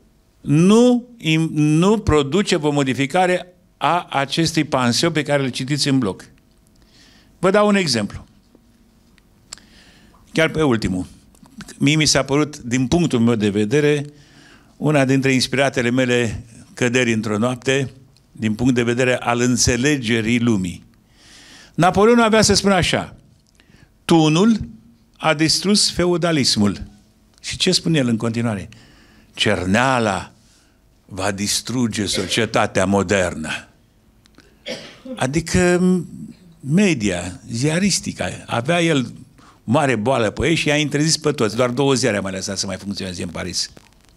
nu produce o modificare a acestui panseu pe care îl citiți în bloc. Vă dau un exemplu. Chiar pe ultimul. Mie mi s-a părut, din punctul meu de vedere, una dintre inspiratele mele căderi într-o noapte, din punct de vedere al înțelegerii lumii. Napoleon avea să spună așa: tunul a distrus feudalismul. Și ce spune el în continuare? Cerneala va distruge societatea modernă. Adică media, ziaristica, avea el mare boală pe ei și i-a interzis pe toți. Doar 2 ziare a mai lăsat să mai funcționeze în Paris.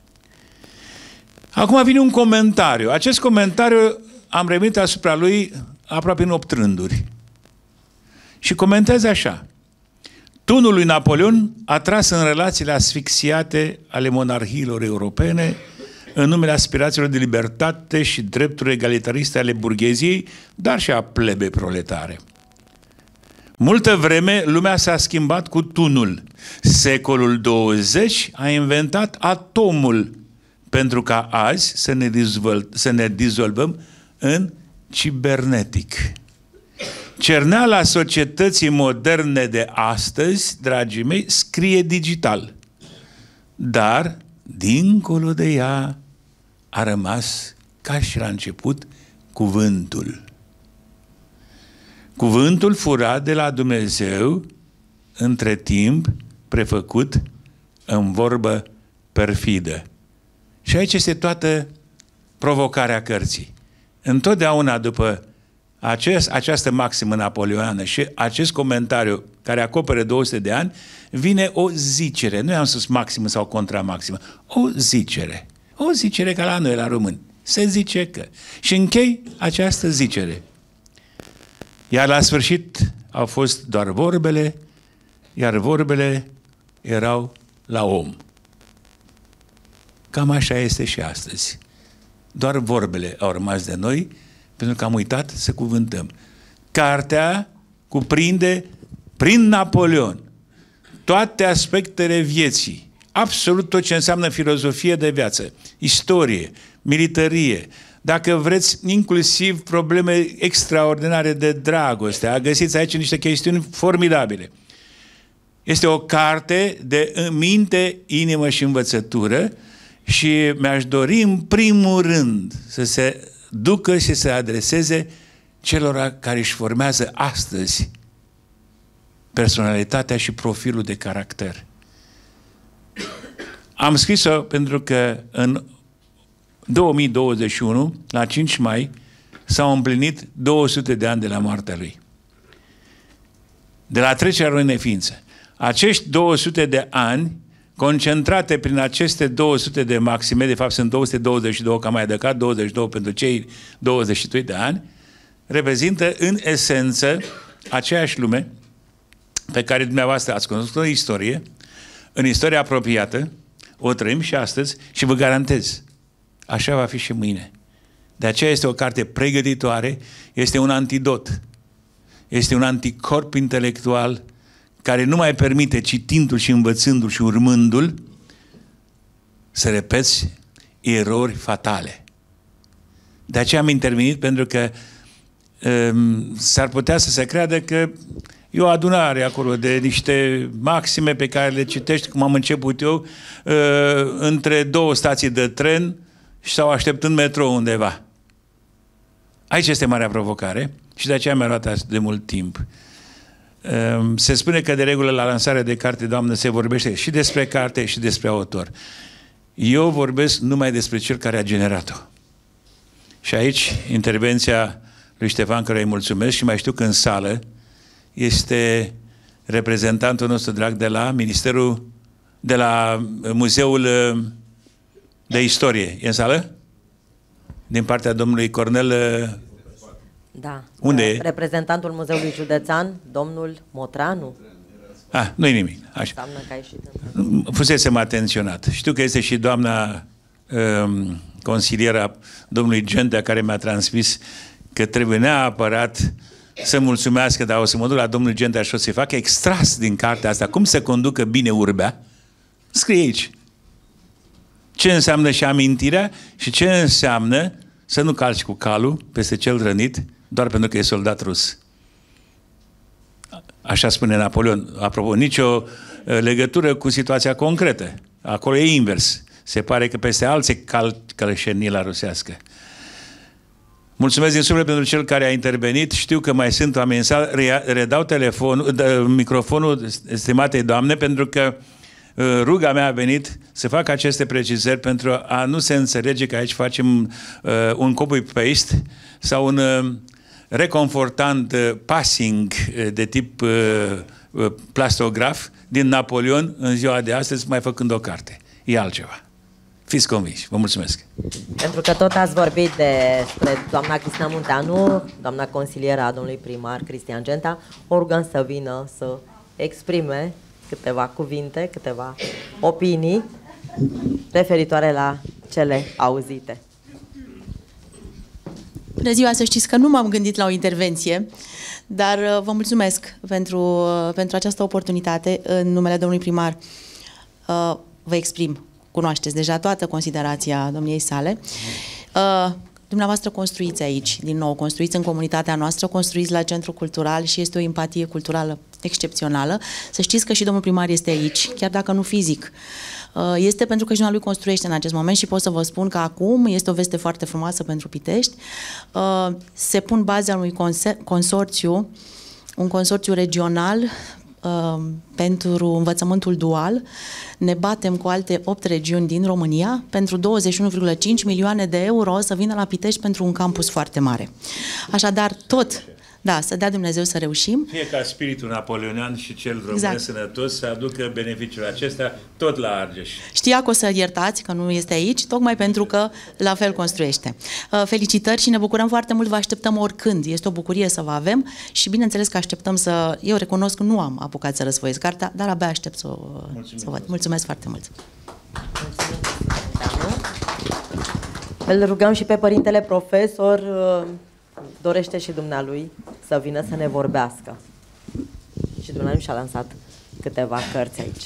Acum vine un comentariu. Acest comentariu am revenit asupra lui aproape în 8 rânduri. Și comentează așa: tunul lui Napoleon a tras în relațiile asfixiate ale monarhiilor europene în numele aspirațiilor de libertate și drepturi egalitariste ale burgheziei, dar și a plebei proletare. Multă vreme lumea s-a schimbat cu tunul. Secolul 20 a inventat atomul pentru ca azi să ne dizolvăm în cibernetic. Cerneala societății moderne de astăzi, dragii mei, scrie digital. Dar, dincolo de ea, a rămas, ca și la început, cuvântul. Cuvântul furat de la Dumnezeu, între timp prefăcut în vorbă perfidă. Și aici este toată provocarea cărții. Întotdeauna după această maximă napoleoană și acest comentariu care acoperă 200 de ani, vine o zicere. Nu am spus maximă sau contramaximă. O zicere. O zicere ca la noi, la români. Se zice că. Și închei această zicere. Iar la sfârșit au fost doar vorbele, iar vorbele erau la om. Cam așa este și astăzi. Doar vorbele au rămas de noi, pentru că am uitat să cuvântăm. Cartea cuprinde, prin Napoleon, toate aspectele vieții, absolut tot ce înseamnă filozofie de viață, istorie, militarie, dacă vreți, inclusiv probleme extraordinare de dragoste. Găsiți aici niște chestiuni formidabile. Este o carte de minte, inimă și învățătură și mi-aș dori în primul rând să se ducă și să se adreseze celor care își formează astăzi personalitatea și profilul de caracter. Am scris-o pentru că în 2021, la 5 mai, s-au împlinit 200 de ani de la moartea lui. De la trecerea lui în neființă. Acești 200 de ani, concentrate prin aceste 200 de maxime, de fapt sunt 222, că am mai adăugat 22 pentru cei 22 de ani, reprezintă în esență aceeași lume pe care dumneavoastră ați cunoscut în istorie, în istoria apropiată, o trăim și astăzi și vă garantez, așa va fi și mâine. De aceea este o carte pregătitoare, este un antidot, este un anticorp intelectual care nu mai permite, citindu-l și învățându-l și urmându-l, să repeți erori fatale. De aceea am intervenit, pentru că s-ar putea să se creadă că e o adunare acolo de niște maxime pe care le citești, cum am început eu, între 2 stații de tren sau așteptând metrou undeva. Aici este marea provocare și de aceea mi-a luat atât de mult timp. Se spune că de regulă la lansarea de carte, Doamnă, se vorbește și despre carte și despre autor. Eu vorbesc numai despre cel care a generat-o. Și aici intervenția lui Ștefan, care îi mulțumesc, și mai știu că în sală este reprezentantul nostru drag de la Ministerul, de la Muzeul de Istorie. E în sală? Din partea domnului Cornel. Da. Unde e? Reprezentantul Muzeului Județean, domnul Motranu. Nu-i nimic. Așa. Înseamnă că ai ieșit Fusesem atenționat. Știu că este și doamna consiliera domnului Gentea, care mi-a transmis că trebuie neapărat să mulțumească, dar o să mă duc la domnul Gentea și o să-i facă extras din cartea asta, cum să conducă bine urbea. Scrie aici. Ce înseamnă și amintirea și ce înseamnă să nu calci cu calul peste cel rănit doar pentru că e soldat rus. Așa spune Napoleon. Apropo, nicio legătură cu situația concretă. Acolo e invers. Se pare că peste alții călășenii la rusească. Mulțumesc din suflet pentru cel care a intervenit. Știu că mai sunt oameni în sală. Redau microfonul stimatei doamne, pentru că ruga mea a venit să fac aceste precizări pentru a nu se înțelege că aici facem un copy-paste sau un reconfortant passing de tip plastograf din Napoleon în ziua de astăzi, mai făcând o carte. E altceva. Fiți convinși. Vă mulțumesc. Pentru că tot ați vorbit despre doamna Cristina Munteanu, doamna consilieră a domnului primar Cristian Genta, o rugăm să vină să exprime câteva cuvinte, câteva opinii referitoare la cele auzite. Bună ziua, să știți că nu m-am gândit la o intervenție, dar vă mulțumesc pentru această oportunitate. În numele domnului primar vă exprim, cunoașteți deja toată considerația domniei sale. Dumneavoastră construiți aici, din nou, construiți în comunitatea noastră, construiți la Centrul Cultural și este o empatie culturală excepțională. Să știți că și domnul primar este aici, chiar dacă nu fizic. Este pentru că și lui construiește în acest moment și pot să vă spun că acum este o veste foarte frumoasă pentru Pitești. Se pun baze al unui consorțiu, un consorțiu regional pentru învățământul dual. Ne batem cu alte 8 regiuni din România pentru 21,5 milioane de euro să vină la Pitești pentru un campus foarte mare. Așadar, tot, da, să dea Dumnezeu să reușim. Fie ca spiritul napoleonian și cel românesc sănătos să aducă beneficiul acesta tot la Argeș. Știa că o să iertați că nu este aici, tocmai pentru că la fel construiește. Felicitări și ne bucurăm foarte mult, vă așteptăm oricând. Este o bucurie să vă avem și bineînțeles că așteptăm să... Eu recunosc că nu am apucat să răsfoiesc cartea, dar abia aștept să o văd. Mulțumesc foarte mult! Îl rugăm și pe părintele profesor, dorește și dumnealui să vină să ne vorbească. Și dumnealui și-a lansat câteva cărți aici.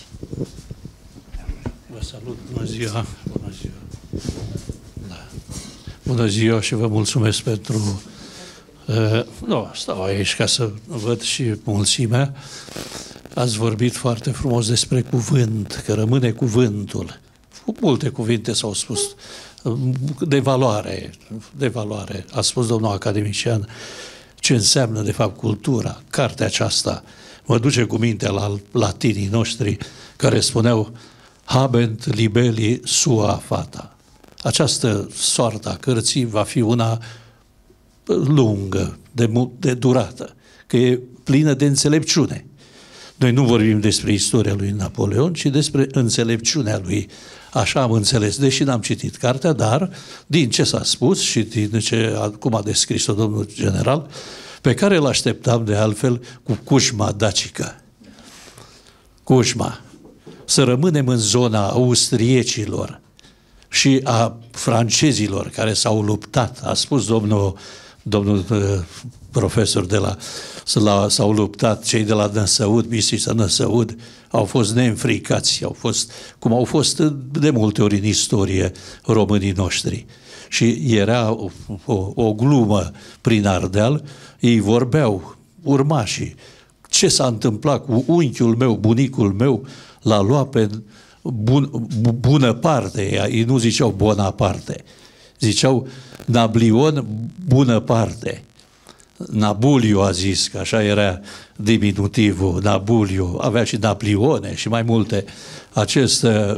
Vă salut, bună ziua! Bună ziua! Da. Bună ziua și vă mulțumesc pentru... stau aici ca să văd și mulțimea. Ați vorbit foarte frumos despre cuvânt, că rămâne cuvântul. Multe cuvinte s-au spus de valoare. A spus domnul academician ce înseamnă de fapt cultura. Cartea aceasta mă duce cu mintea la latinii noștri care spuneau habent libelli sua fata. Această soartă a cărții va fi una lungă, de durată, că e plină de înțelepciune. Noi nu vorbim despre istoria lui Napoleon, ci despre înțelepciunea lui. Așa am înțeles, deși n-am citit cartea, dar din ce s-a spus și din cum a descris-o domnul general, pe care îl așteptam de altfel cu cușma dacică. Cușma. Să rămânem în zona austriecilor și a francezilor care s-au luptat, a spus domnul profesor s-au luptat cei de la Năsăud, Bistrița Năsăud, au fost neînfricați, cum au fost de multe ori în istorie românii noștri. Și era o glumă prin Ardeal, ei vorbeau, urmașii, ce s-a întâmplat cu unchiul meu, bunicul meu, l-a luat pe bună parte, ei nu ziceau Bonaparte, ziceau Nablion bună parte. Nabuliu a zis, că așa era diminutivul, Nabuliu, avea și Naplione și mai multe. Acest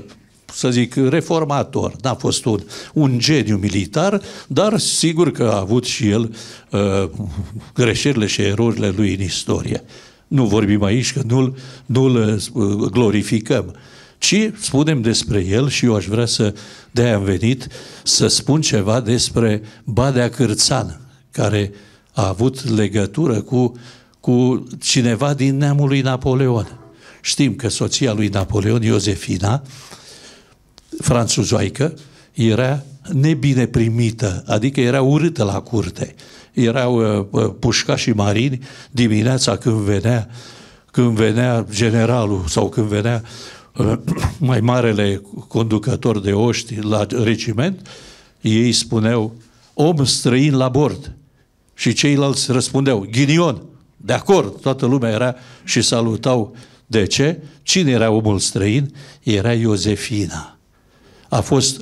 să zic, reformator. N-a fost un geniu militar, dar sigur că a avut și el greșelile și erorile lui în istorie. Nu vorbim aici că nu-l glorificăm, ci spunem despre el și eu aș vrea de-aia am venit să spun ceva despre Badea Cârțan, care a avut legătură cu cineva din neamul lui Napoleon. Știm că soția lui Napoleon, Iosefina, franțuzoaică, era nebine primită, adică era urâtă la curte. Erau pușcașii marini dimineața când venea generalul sau când venea mai marele conducător de oști la regiment, ei spuneau om străin la bord și ceilalți răspundeau ghinion, de acord, toată lumea era și salutau. De ce? Cine era omul străin? Era Iosefina. A fost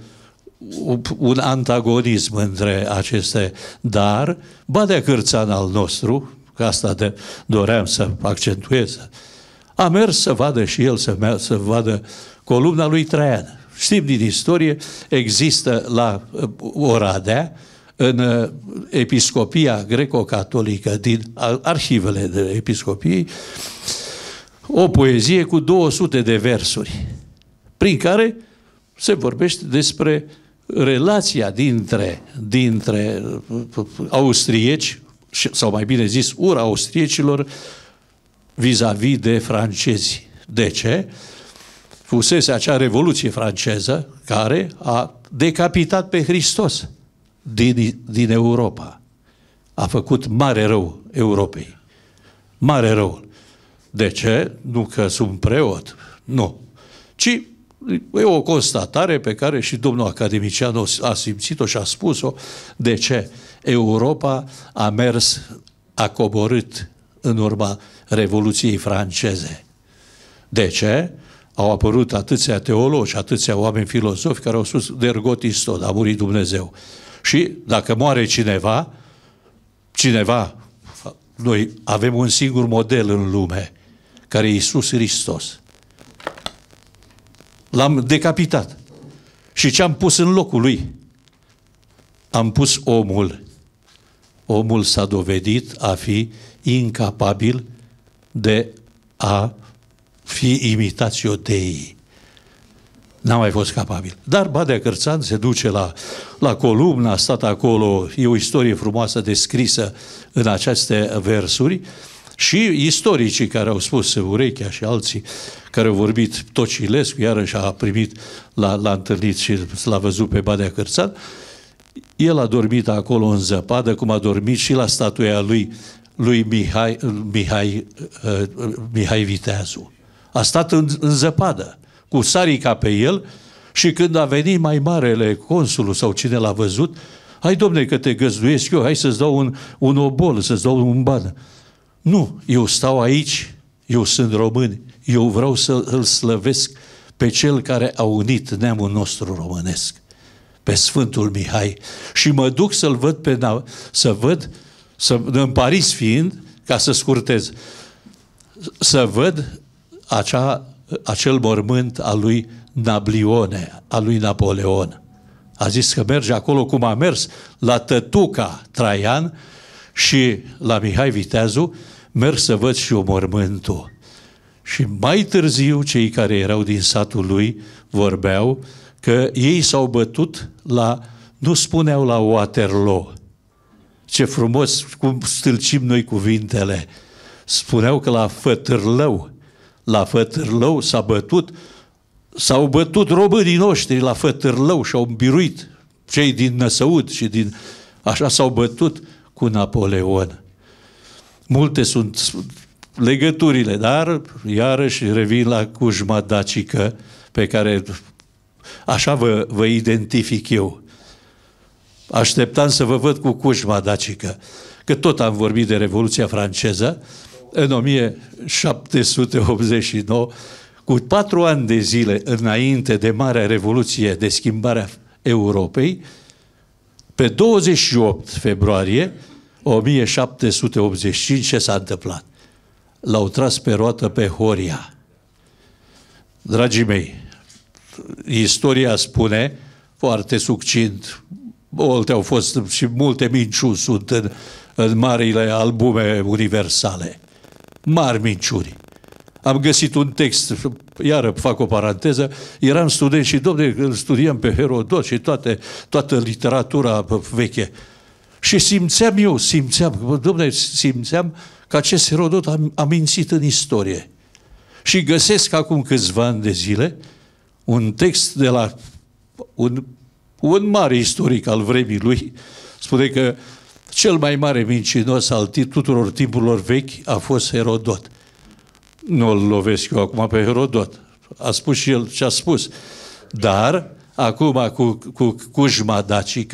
un antagonism între aceste, dar Badea Cârțan al nostru, că asta doream să accentuez, a mers să vadă și el, să vadă columna lui Traian. Știm din istorie, există la Oradea, în episcopia greco-catolică, din arhivele de episcopiei, o poezie cu 200 de versuri, prin care se vorbește despre relația dintre austrieci, sau mai bine zis, ura austriecilor vis-a-vis de francezi. De ce? Fusese acea revoluție franceză care a decapitat pe Hristos din Europa. A făcut mare rău Europei. Mare rău. De ce? Nu că sunt preot. Nu. Ci e o constatare pe care și domnul academician a simțit-o și a spus-o. De ce? Europa a coborât în urma Revoluției franceze. De ce? Au apărut atâția teologi, atâția oameni filozofi care au spus dergot istot, a murit Dumnezeu. Și dacă moare cineva, noi avem un singur model în lume, care e Iisus Hristos. L-am decapitat. Și ce am pus în locul lui? Am pus omul. Omul s-a dovedit a fi incapabil de a fi imitatio Dei. N-a mai fost capabil. Dar Badea Cârțan se duce la columnă, a stat acolo, e o istorie frumoasă descrisă în aceste versuri și istoricii care au spus, Urechea și alții care au vorbit, Tocilescu iarăși a primit, l-a întâlnit și l-a văzut pe Badea Cârțan, el a dormit acolo în zăpadă, cum a dormit și la statuia lui Mihai Viteazu. A stat în zăpadă, cu sarica pe el și când a venit mai marele consulul sau cine l-a văzut, hai domne că te găzduiesc eu, hai să-ți dau un obol, să-ți dau un ban. Nu, eu stau aici, eu sunt român, eu vreau să îl slăvesc pe cel care a unit neamul nostru românesc, pe Sfântul Mihai. Și mă duc să-l văd în Paris fiind, ca să scurtez, să văd acel mormânt al lui Nablione, al lui Napoleon. A zis că merge acolo cum a mers la tătuca Traian și la Mihai Viteazu, merg să văd și eu mormântul. Și mai târziu, cei care erau din satul lui vorbeau că ei s-au bătut nu spuneau la Waterloo. Ce frumos, cum stâlcim noi cuvintele. Spuneau că la Fătârlău s-au bătut românii noștri la Fătârlău și au biruit cei din Năsăud și așa s-au bătut cu Napoleon. Multe sunt legăturile, dar iarăși revin la Cujma Dacică, pe care așa vă identific eu. Așteptam să vă văd cu Cujma Dacică, că tot am vorbit de Revoluția franceză. În 1789, cu 4 ani de zile înainte de Marea Revoluție de schimbarea Europei, pe 28 februarie 1785, ce s-a întâmplat? L-au tras pe roată pe Horia. Dragii mei, istoria spune, foarte succint, multe au fost și multe minciuni sunt în marile albume universale. Mari minciuni. Am găsit un text, iară fac o paranteză, eram student și, dom'le, îl studiam pe Herodot și toată literatura veche. Și simțeam că acest Herodot a mințit în istorie. Și găsesc acum câțiva ani de zile un text de la un mare istoric al vremii lui, spune că cel mai mare mincinos al tuturor timpurilor vechi a fost Herodot. Nu îl lovesc eu acum pe Herodot. A spus și el ce a spus. Dar, acum cu Cujma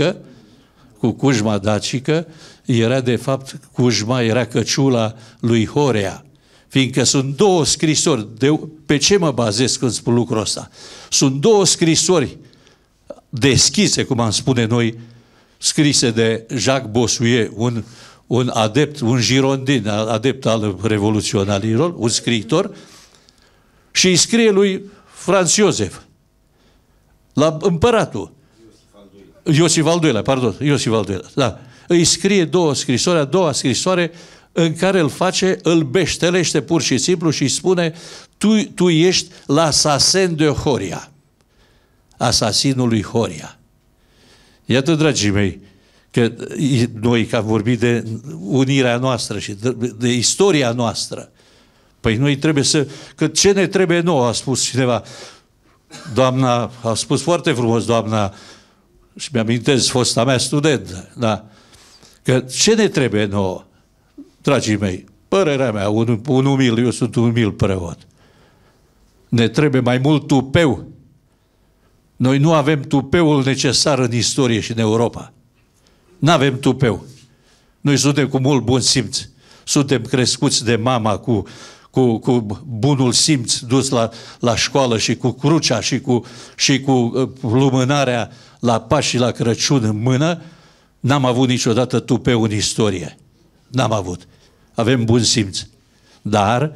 Dacică, era de fapt, Cujma era căciula lui Horea. Fiindcă sunt două scrisori. Pe ce mă bazez când spun lucrul ăsta? Sunt două scrisori deschise, cum am spune noi, scrise de Jacques Bossuet, un adept, un girondin, adept al revoluționarilor, un scriitor, și îi scrie lui Franz Iosef, la împăratul. Iosif al II-lea, pardon, Iosif al II-lea, da. Îi scrie două scrisori, a doua scrisoare în care îl beștelește pur și simplu și îi spune tu ești l'assassin de Horia. Asasinul lui Horia. Iată, dragii mei, că noi, că am vorbit de unirea noastră și de istoria noastră, păi noi trebuie că ce ne trebuie nouă, a spus cineva, doamna, a spus foarte frumos doamna, și mi-amintesc, fosta mea studentă, da, că ce ne trebuie nouă, dragii mei, părerea mea, eu sunt un umil preot, ne trebuie mai mult tupeu. Noi nu avem tupeul necesar în istorie și în Europa. Nu avem tupeu. Noi suntem cu mult bun simț. Suntem crescuți de mama cu bunul simț dus la școală și cu crucea și cu lumânarea la Paști și la Crăciun în mână. N-am avut niciodată tupeu în istorie. N-am avut. Avem bun simț. Dar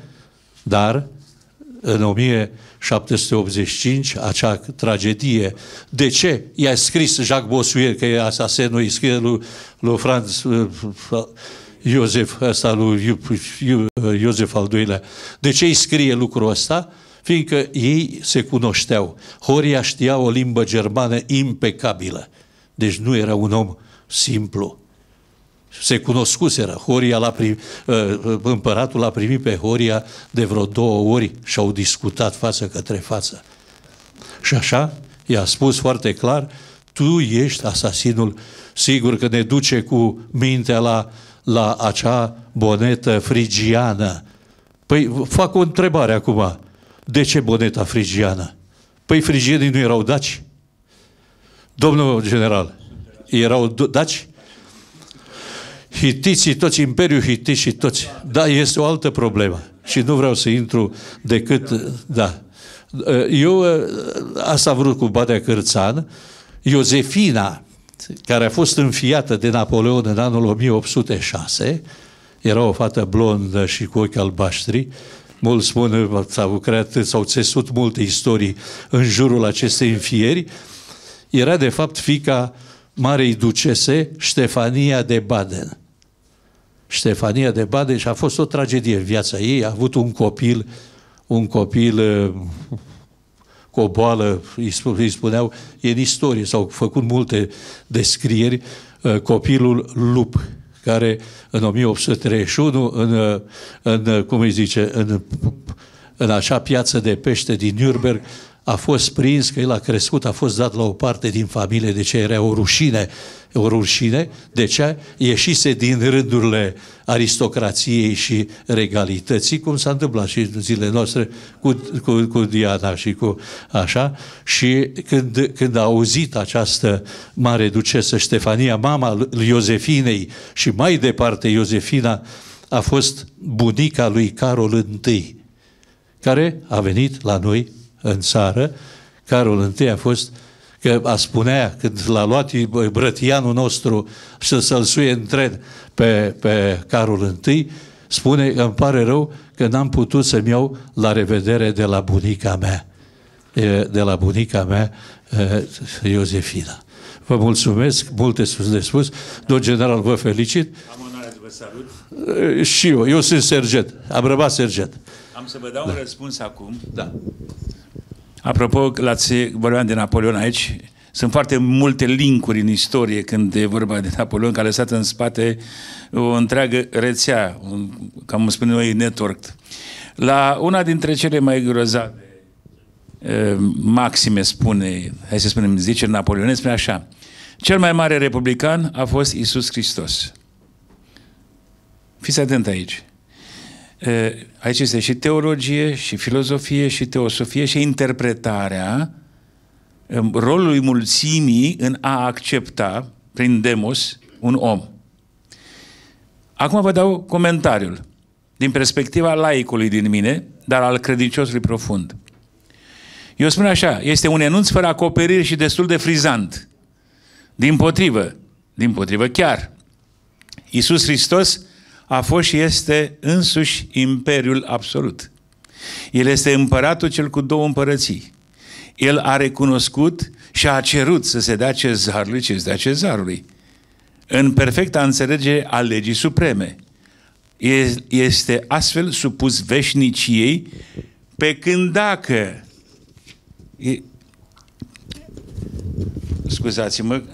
în 1785, acea tragedie. De ce? I-a scris Jacques Bossuet că e asasinul, îi scrie lui Franz Iosef, ăsta lui Iosef al II-lea. De ce îi scrie lucrul ăsta? Fiindcă ei se cunoșteau. Horia știa o limbă germană impecabilă. Deci nu era un om simplu. Se cunoscuseră. Horia împăratul l-a primit pe Horia de vreo 2 ori și au discutat față către față. Și așa i-a spus foarte clar, tu ești asasinul. Sigur că ne duce cu mintea la acea bonetă frigiană. Păi fac o întrebare acum. De ce boneta frigiană? Păi frigienii nu erau daci? Domnul general, erau daci? Hitiții, toți, Imperiul Hitit și toți. Da, este o altă problemă. Și nu vreau să intru decât... Da. Eu asta am vrut cu Badea Cârțan. Iosefina, care a fost înfiată de Napoleon în anul 1806, era o fată blondă și cu ochi albaștri. Mulți spun, s-au țesut multe istorii în jurul acestei înfieri. Era de fapt fiica marei ducese Ștefania de Baden. Ștefania de Baden, și a fost o tragedie în viața ei. A avut un copil cu o boală, îi spuneau, e în istorie, s-au făcut multe descrieri, copilul lup, care în 1831, în acea piață de pește din Nürnberg, a fost prins, că el a crescut, a fost dat la o parte din familie, de ce era o rușine, de ce ieșise din rândurile aristocrației și regalității, cum s-a întâmplat și în zilele noastre cu Diana și cu așa, și când a auzit această mare ducesă Ștefania, mama lui Iosefinei și mai departe Iosefina, a fost bunica lui Carol I, care a venit la noi în țară. Carol I a fost, că spunea, când l-a luat brătianul nostru să-l suie în tren pe Carol I, spune că îmi pare rău că n-am putut să-mi iau la revedere de la bunica mea. de la bunica mea, Iosefina. Vă mulțumesc, multe sunt de spus. Domn general, vă felicit. Am onoarea să vă salut. Și eu sunt sergent, am rămas sergent. Am să vă dau un răspuns acum. Da. Apropo, vorbeam de Napoleon aici, sunt foarte multe linkuri în istorie când e vorba de Napoleon, care a lăsat în spate o întreagă rețea, cum spunem noi, network. La una dintre cele mai grozave maxime spune, hai să spunem, zice Napoleon, spune așa: cel mai mare republican a fost Iisus Hristos. Fiți atent aici. Aici este și teologie, și filozofie, și teosofie, și interpretarea rolului mulțimii în a accepta, prin demos, un om. Acum vă dau comentariul din perspectiva laicului din mine, dar al credinciosului profund. Eu spun așa, este un enunț fără acoperire și destul de frizant. Dimpotrivă chiar. Iisus Hristos a fost și este însuși imperiul absolut. El este împăratul cel cu două împărății. El a recunoscut și a cerut să se dea cezarului ce se dea cezarului. În perfecta înțelegere a legii supreme. Este astfel supus veșniciei, pe când dacă... Scuzați-mă...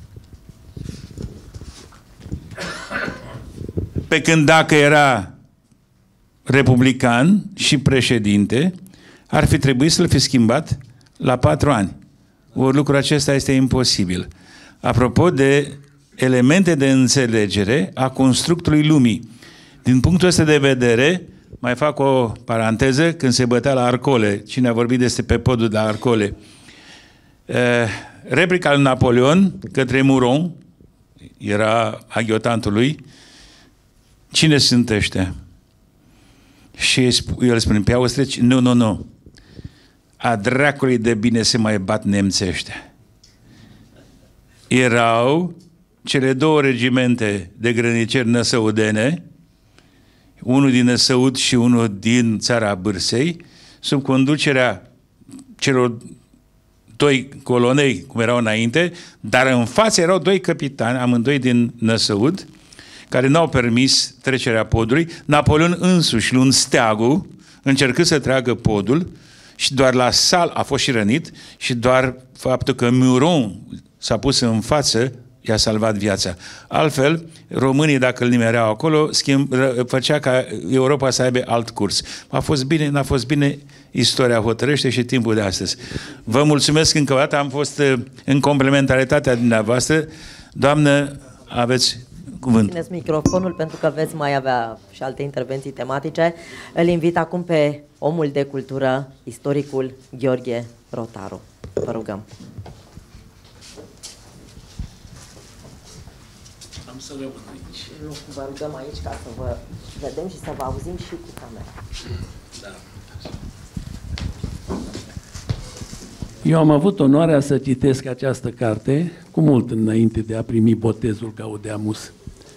Pe când dacă era republican și președinte, ar fi trebuit să-l fi schimbat la 4 ani. Ori lucrul acesta este imposibil. Apropo de elemente de înțelegere a constructului lumii. Din punctul ăsta de vedere, mai fac o paranteză, când se bătea la Arcole, cine a vorbit despre pe podul de la Arcole, replica lui Napoleon către Muron, era aghiotantul lui: cine sunt ăștia? Și el spune, pe austrieci, nu. A dracului de bine se mai bat nemții ăștia. Erau cele 2 regimente de grăniceri năsăudene, unul din Năsăud și unul din țara Bârsei, sub conducerea celor 2 colonei, cum erau înainte, dar în față erau 2 capitani, amândoi din Năsăud, care n-au permis trecerea podului. Napoleon însuși, luând steagul, încercând să tragă podul și doar la sal a fost și rănit și doar faptul că Muron s-a pus în față i-a salvat viața. Altfel, românii, dacă îl nimereau acolo, făcea ca Europa să aibă alt curs. A fost bine, n-a fost bine, istoria hotărăște și timpul de astăzi. Vă mulțumesc încă o dată, am fost în complementaritatea dumneavoastră. Doamnă, aveți cuvânt. Țineți microfonul pentru că veți mai avea și alte intervenții tematice. Îl invit acum pe omul de cultură, istoricul Gheorghe Rotaru. Vă rugăm. Am să rămân aici. Nu, vă rugăm aici ca să vă vedem și să vă auzim și cu camera. Da. Eu am avut onoarea să citesc această carte cu mult înainte de a primi botezul Gaudeamus.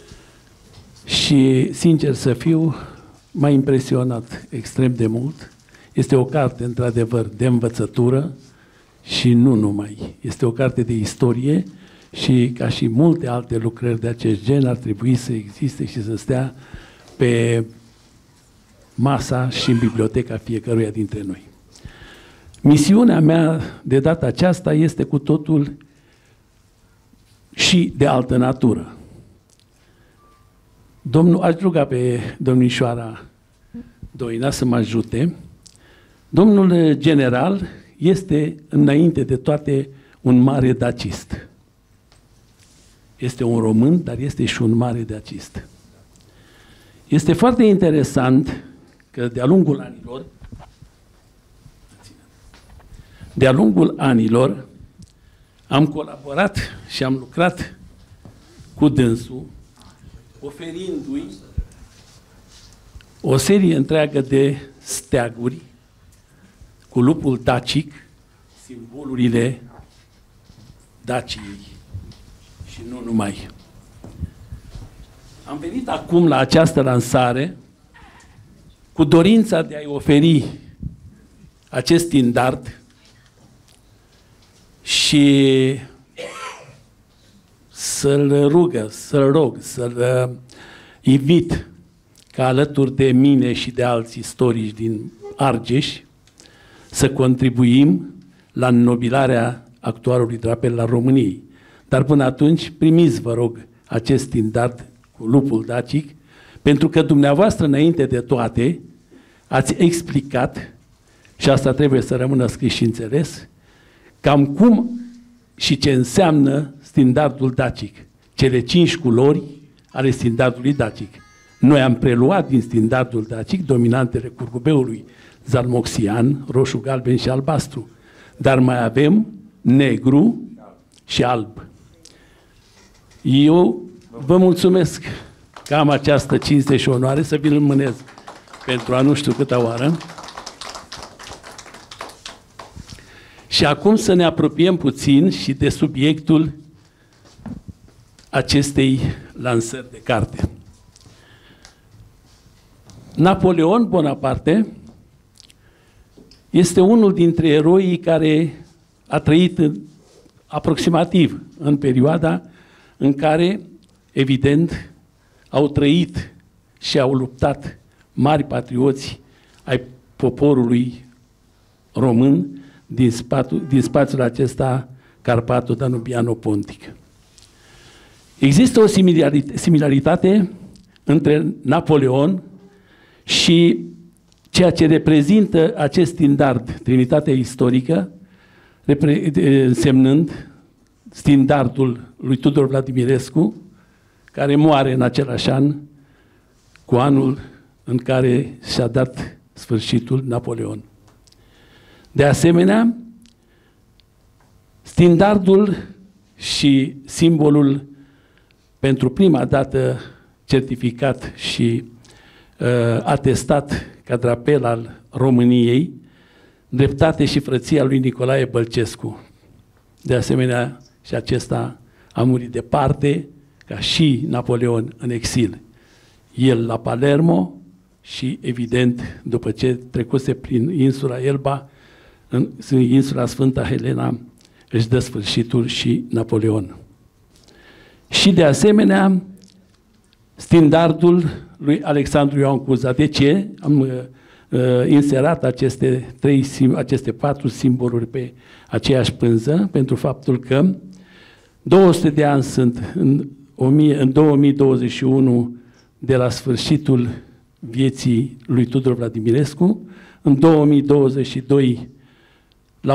Și, sincer să fiu, m-a impresionat extrem de mult. Este o carte, într-adevăr, de învățătură și nu numai. Este o carte de istorie și, ca și multe alte lucrări de acest gen, ar trebui să existe și să stea pe masa și în biblioteca fiecăruia dintre noi. Misiunea mea de data aceasta este cu totul și de altă natură. Aș ruga pe domnișoara Doina să mă ajute. Domnul general este, înainte de toate, un mare dacist. Este un român, dar este și un mare dacist. Este foarte interesant că de-a lungul anilor am colaborat și am lucrat cu dânsul, oferindu-i o serie întreagă de steaguri cu lupul dacic, simbolurile Daciei și nu numai. Am venit acum la această lansare cu dorința de a-i oferi acest standard și să-l rog, să-l invit ca alături de mine și de alți istorici din Argeș să contribuim la înnobilarea actualului drapel al României. Dar până atunci, primiți, vă rog, acest standard cu lupul dacic, pentru că dumneavoastră, înainte de toate, ați explicat, și asta trebuie să rămână scris și înțeles, cam cum și ce înseamnă standardul dacic. Cele 5 culori ale standardului dacic. Noi am preluat din standardul dacic dominantele curcubeului zalmoxian, roșu, galben și albastru. Dar mai avem negru și alb. Eu vă mulțumesc că am această cinste și onoare să vi-l înmânez pentru a nu știu câta oară. Și acum să ne apropiem puțin și de subiectul acestei lansări de carte. Napoleon Bonaparte este unul dintre eroii care a trăit aproximativ în perioada în care, evident, au trăit și au luptat mari patrioți ai poporului român din spațiul acesta carpato-danubiano-pontic. Există o similaritate între Napoleon și ceea ce reprezintă acest standard, Trinitatea istorică, însemnând standardul lui Tudor Vladimirescu, care moare în același an cu anul în care și-a dat sfârșitul Napoleon. De asemenea, standardul și simbolul pentru prima dată certificat și atestat ca drapel al României, Dreptate și Frăția lui Nicolae Bălcescu. De asemenea, și acesta a murit departe, ca și Napoleon, în exil. El la Palermo și, evident, după ce trecuse prin insula Elba, în insula Sfânta Helena, își dă sfârșitul și Napoleon. Și, de asemenea, standardul lui Alexandru Ioan Cuza. De ce am inserat aceste 4 simboluri pe aceeași pânză? Pentru faptul că 200 de ani sunt în 2021 de la sfârșitul vieții lui Tudor Vladimirescu, în 2022 la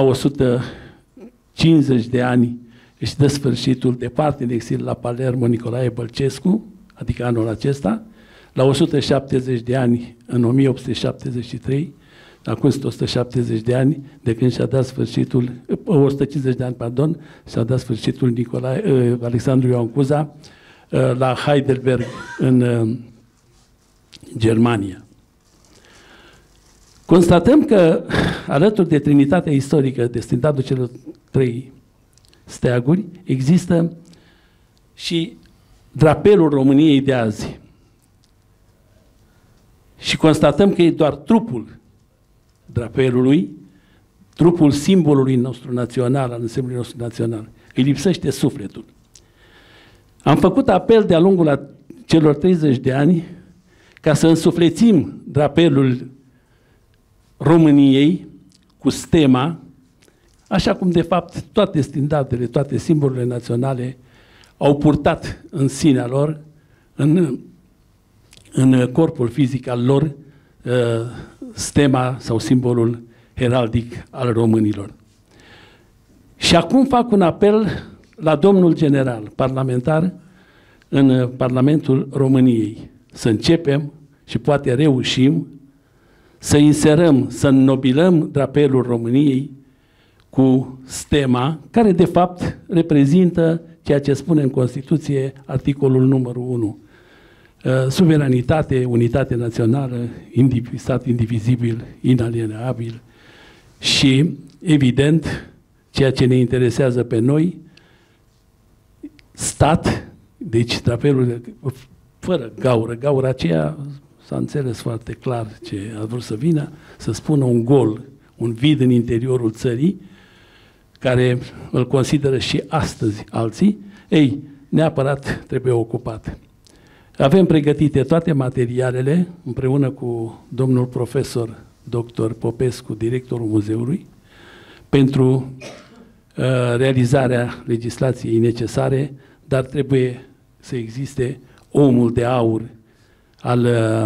150 de ani își dă sfârșitul departe în exil la Palermo Nicolae Bălcescu, adică anul acesta, la 170 de ani în 1873, acum sunt 170 de ani de când și-a dat sfârșitul, 150 de ani, pardon, și-a dat sfârșitul Alexandru Ioan Cuza la Heidelberg în Germania. Constatăm că alături de Trinitatea istorică, de standardul celor 3 steaguri, există și drapelul României de azi. Și constatăm că e doar trupul drapelului, trupul simbolului nostru național, al însemnului nostru național. Îi lipsește sufletul. Am făcut apel de-a lungul celor 30 de ani ca să însuflețim drapelul României cu stema, așa cum de fapt toate standardele, toate simbolurile naționale au purtat în sinea lor, în corpul fizic al lor, stema sau simbolul heraldic al românilor. Și acum fac un apel la domnul general parlamentar în Parlamentul României să începem și poate reușim să inserăm, să înnobilăm drapelul României cu stema, care de fapt reprezintă ceea ce spune în Constituție articolul numărul 1. Suveranitate, unitate națională, stat indivizibil, inalienabil și, evident, ceea ce ne interesează pe noi, stat, deci drapelul fără gaură. Gaura aceea s-a înțeles foarte clar ce a vrut să vină, să spună un gol, un vid în interiorul țării, care îl consideră și astăzi alții, ei, neapărat trebuie ocupat. Avem pregătite toate materialele, împreună cu domnul profesor dr. Popescu, directorul muzeului, pentru realizarea legislației necesare, dar trebuie să existe omul de aur al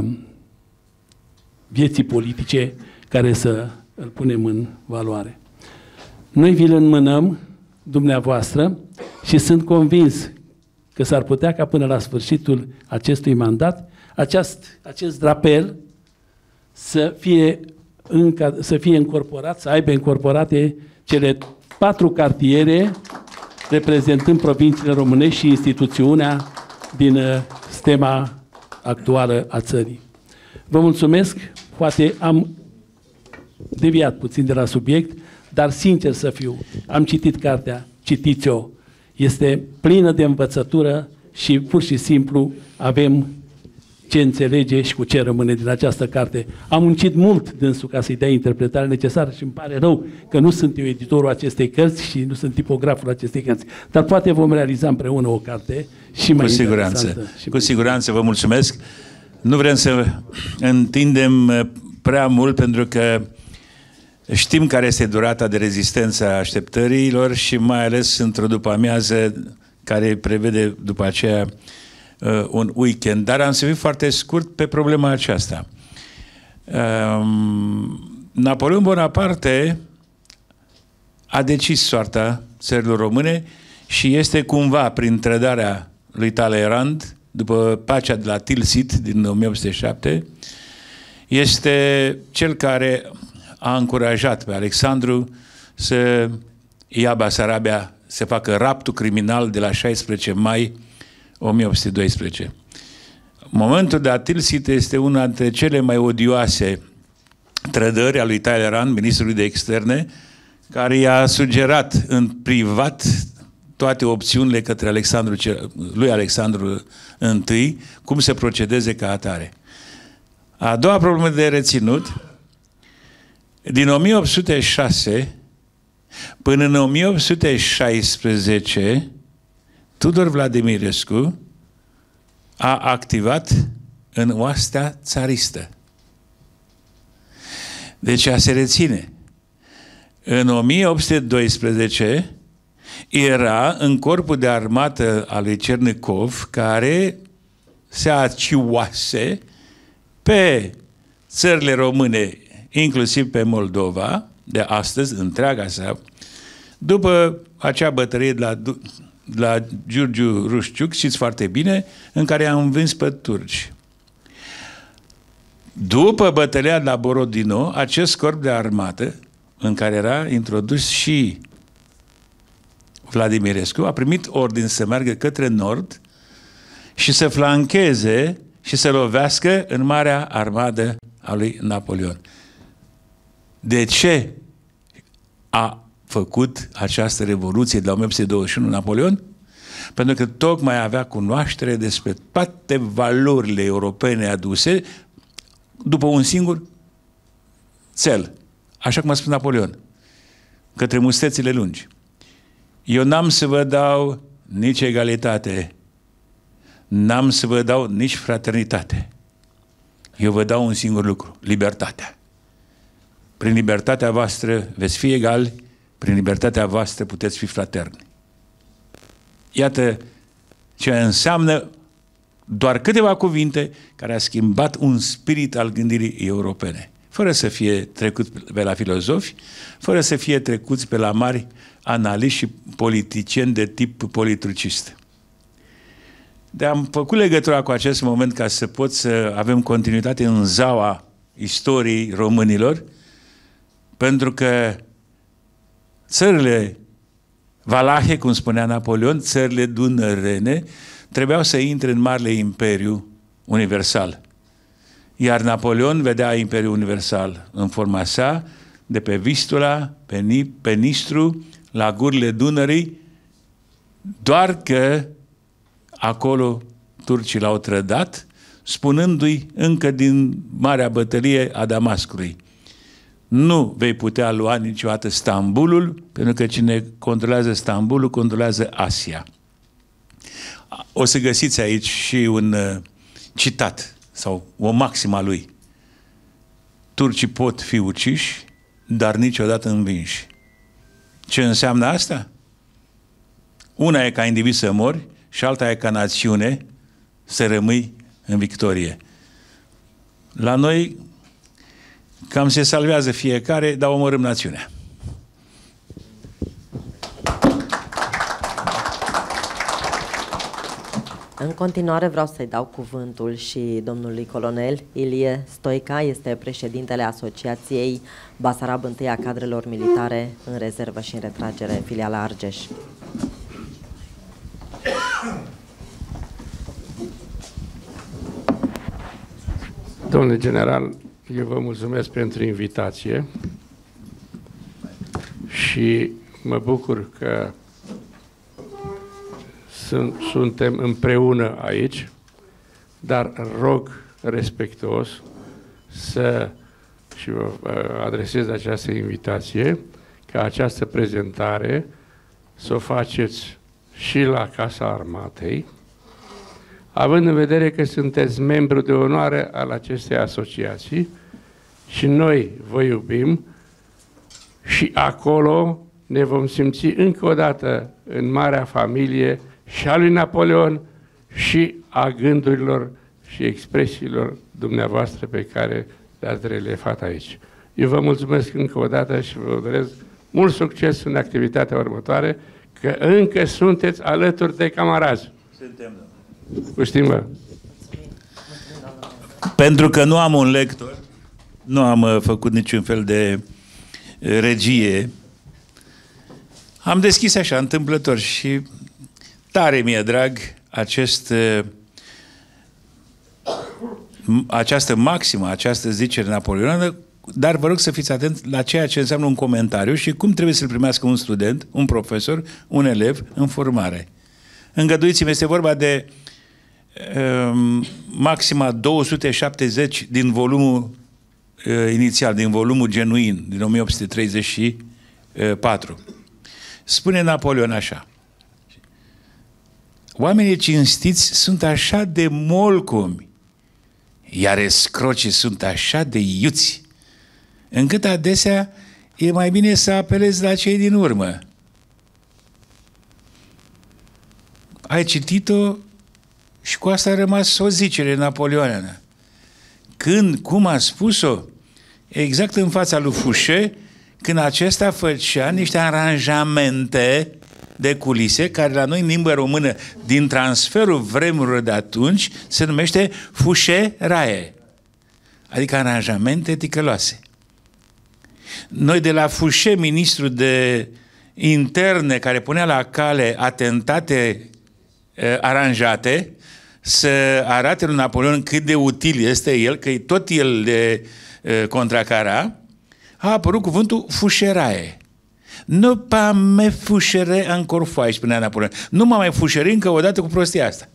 vieții politice care să îl punem în valoare. Noi vi-l înmânăm dumneavoastră și sunt convins că s-ar putea ca până la sfârșitul acestui mandat acest drapel să fie încorporat, să aibă încorporate cele 4 cartiere reprezentând provinciile românești și instituțiunea din stema actuală a țării. Vă mulțumesc, poate am deviat puțin de la subiect, dar sincer să fiu, am citit cartea, citiți-o, este plină de învățătură și pur și simplu avem ce înțelege și cu ce rămâne din această carte. Am muncit mult dânsul ca să-i dea interpretarea necesară și îmi pare rău că nu sunt eu editorul acestei cărți și nu sunt tipograful acestei cărți. Dar poate vom realiza împreună o carte și mai interesantă. Cu siguranță, vă mulțumesc. Nu vrem să întindem prea mult pentru că știm care este durata de rezistență a așteptărilor și mai ales într-o după-amiază care prevede după aceea un weekend. Dar am să fiu foarte scurt pe problema aceasta. Napoleon Bonaparte a decis soarta țărilor române și este cumva prin trădarea lui Talleyrand după pacea de la Tilsit din 1807, este cel care a încurajat pe Alexandru să ia Basarabia, să facă raptul criminal de la 16 mai 1812. Momentul de la Tilsit este una dintre cele mai odioase trădări a lui Talleyrand, ministrului de externe, care i-a sugerat în privat toate opțiunile către lui Alexandru I, cum să procedeze ca atare. A doua problemă de reținut, din 1806 până în 1816, Tudor Vladimirescu a activat în oastea țaristă. Deci a se reține. În 1812 era în corpul de armată al lui Cernicov, care se aciuase pe țările române, inclusiv pe Moldova, de astăzi, întreaga sa, după acea bătălie de la Giurgiu Rușciuc, știți foarte bine, în care a învins pe turci. După bătălia de la Borodino, acest corp de armată, în care era introdus și Vladimirescu, a primit ordin să meargă către nord și să flancheze și să lovească în marea armadă a lui Napoleon. De ce a făcut această revoluție de la 1821 Napoleon? Pentru că tocmai avea cunoaștere despre toate valorile europene aduse după un singur cel. Așa cum a spus Napoleon, către mustețile lungi. Eu n-am să vă dau nici egalitate, n-am să vă dau nici fraternitate. Eu vă dau un singur lucru, libertatea. Prin libertatea voastră veți fi egali, prin libertatea voastră puteți fi fraterni. Iată ce înseamnă doar câteva cuvinte care a schimbat un spirit al gândirii europene. Fără să fie trecut pe la filozofi, fără să fie trecuți pe la mari analiști și politicieni de tip politrucist. Am făcut legătura cu acest moment ca să pot să avem continuitate în zaua istoriei românilor, pentru că țările valahe, cum spunea Napoleon, țările dunărene, trebuiau să intre în Marele Imperiu Universal. Iar Napoleon vedea Imperiul Universal în forma sa, de pe Vistula, pe Nistru, la gurile Dunării, doar că acolo turcii l-au trădat, spunându-i încă din Marea Bătălie a Damascului: nu vei putea lua niciodată Stambulul, pentru că cine controlează Stambulul, controlează Asia. O să găsiți aici și un citat sau o maximă a lui. Turcii pot fi uciși, dar niciodată învinși. Ce înseamnă asta? Una e ca individ să mori și alta e ca națiune să rămâi în victorie. La noi cam se salvează fiecare, dar omorâm națiunea. În continuare vreau să-i dau cuvântul și domnului colonel Ilie Stoica, este președintele Asociației Basarab I a cadrelor militare în rezervă și în retragere, filiala Argeș. Domnule general, eu vă mulțumesc pentru invitație și mă bucur că suntem împreună aici, dar rog respectuos și vă adresez această invitație, ca această prezentare să o faceți și la Casa Armatei, având în vedere că sunteți membru de onoare al acestei asociații și noi vă iubim și acolo ne vom simți încă o dată în marea familie și a lui Napoleon și a gândurilor și expresiilor dumneavoastră pe care le-ați relefat aici. Eu vă mulțumesc încă o dată și vă doresc mult succes în activitatea următoare, că încă sunteți alături de camarazi. Suntem, cu stimă. Pentru că nu am un lector, nu am făcut niciun fel de regie, am deschis așa, întâmplător și tare mi-e drag această maximă, această zicere napoleonană, dar vă rog să fiți atenți la ceea ce înseamnă un comentariu și cum trebuie să-l primească un student, un profesor, un elev în formare. Îngăduiți-mi, este vorba de maxima 270 din volumul inițial, din volumul genuin, din 1834. Spune Napoleon așa: oamenii cinstiți sunt așa de molcomi, iar escrocii sunt așa de iuți, încât adesea e mai bine să apelezi la cei din urmă. Ai citit-o și cu asta a rămas o zicere napoleonană. Cum a spus-o? Exact în fața lui Fouché, când acesta făcea niște aranjamente de culise, care la noi în limba română, din transferul vremurilor de atunci, se numește fușeraie, adică aranjamente ticăloase. Noi de la Fouché, ministru de interne, care punea la cale atentate aranjate, să arate lui Napoleon cât de util este el, că tot el le contracara, a apărut cuvântul fușeraie. Nu pa me fușere encore fois, spunea Napoleon. Nu mă mai fușeri încă o dată cu prostia asta.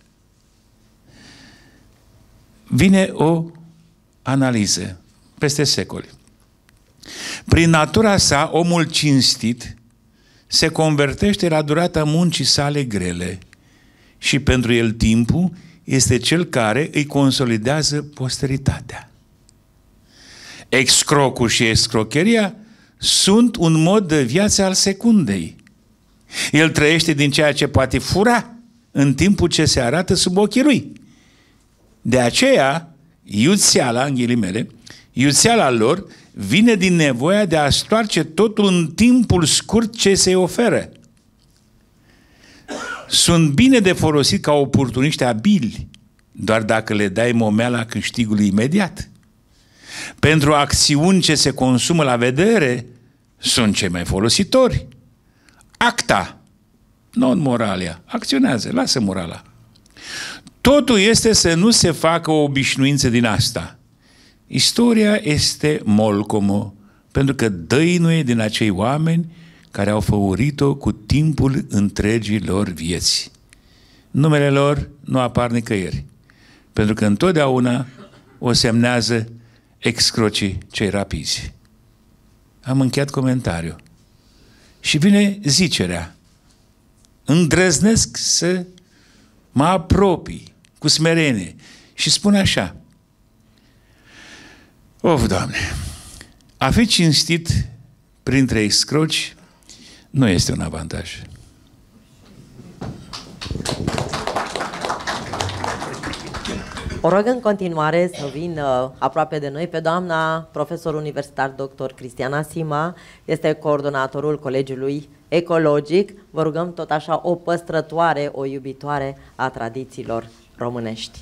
Vine o analiză peste secole. Prin natura sa, omul cinstit se convertește la durata muncii sale grele și pentru el timpul este cel care îi consolidează posteritatea. Excrocul și escrocheria sunt un mod de viață al secundei. El trăiește din ceea ce poate fura în timpul ce se arată sub ochii lui. De aceea, iuțeala, în ghilimele, iuțeala lor vine din nevoia de a stoarce totul în timpul scurt ce se oferă. Sunt bine de folosit ca oportuniști abili, doar dacă le dai momeala câștigului imediat. Pentru acțiuni ce se consumă la vedere, sunt cei mai folositori. Acta, non moralia, acționează, lasă morala. Totul este să nu se facă o obișnuință din asta. Istoria este molcomo, pentru că dăinuie din acei oameni care au făurit-o cu timpul întregii lor vieți. Numele lor nu apar nicăieri, pentru că întotdeauna o semnează excrocii cei rapizi. Am încheiat comentariul. Și vine zicerea. Îndrăznesc să mă apropii cu smerenie și spun așa: of, Doamne, a fi cinstit printre excroci nu este un avantaj. O rog în continuare să vină aproape de noi pe doamna profesor universitar dr. Cristiana Sima, este coordonatorul Colegiului Ecologic. Vă rugăm tot așa o păstrătoare, o iubitoare a tradițiilor românești.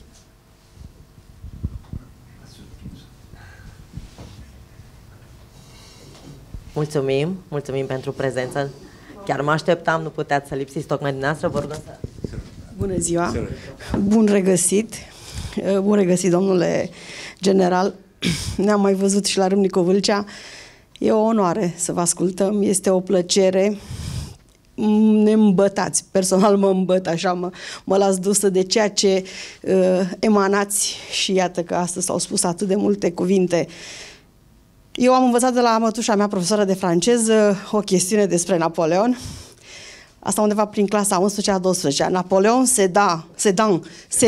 Mulțumim, mulțumim pentru prezență. Chiar mă așteptam, nu puteați să lipsiți tocmai dumneavoastră. Vă rugăm să... Bună ziua! Bun regăsit! Bun regăsit, domnule general! Ne-am mai văzut și la Râmnicu Vâlcea. E o onoare să vă ascultăm, este o plăcere. Ne îmbătați, personal mă îmbăt, așa mă las dusă de ceea ce emanați și iată că astăzi s-au spus atât de multe cuvinte. Eu am învățat de la mătușa mea, profesoară de franceză, o chestiune despre Napoleon. Asta undeva prin clasa 11-a, 12-a. Napoleon sedan.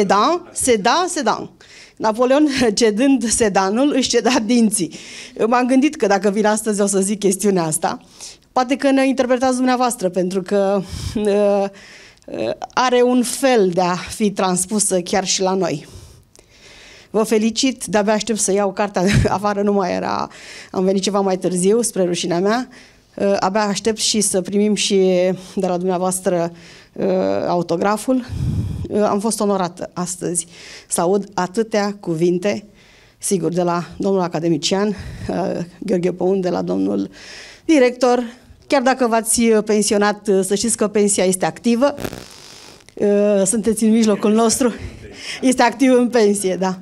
Napoleon, cedând sedanul, își ceda dinții. M-am gândit că dacă vin astăzi o să zic chestiunea asta. Poate că ne interpretați dumneavoastră, pentru că are un fel de a fi transpusă chiar și la noi. Vă felicit, de-abia aștept să iau cartea afară, nu mai era, am venit ceva mai târziu, spre rușinea mea. Abia aștept și să primim și de la dumneavoastră autograful. Am fost onorată astăzi să aud atâtea cuvinte, sigur, de la domnul academician Gheorghe Păun, de la domnul director. Chiar dacă v-ați pensionat, să știți că pensia este activă. Sunteți în mijlocul nostru. Este activ în pensie, da.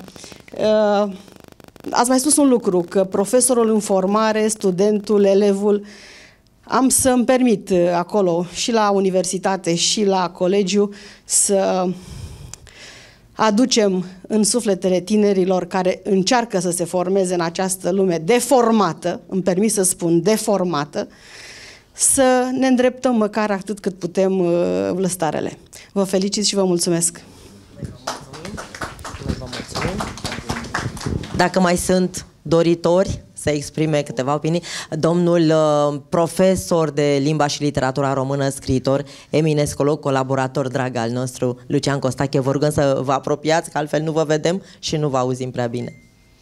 Ați mai spus un lucru, că profesorul în formare, studentul, elevul, am să-mi permit acolo, și la universitate, și la colegiu, să aducem în sufletele tinerilor care încearcă să se formeze în această lume deformată, îmi permit să spun deformată, să ne îndreptăm măcar atât cât putem vlăstarele. Vă felicit și vă mulțumesc! Dacă mai sunt doritori să exprime câteva opinii, domnul profesor de limba și literatura română, scriitor, eminescolog, colaborator drag al nostru, Lucian Costache, vă rugăm să vă apropiați, că altfel nu vă vedem și nu vă auzim prea bine.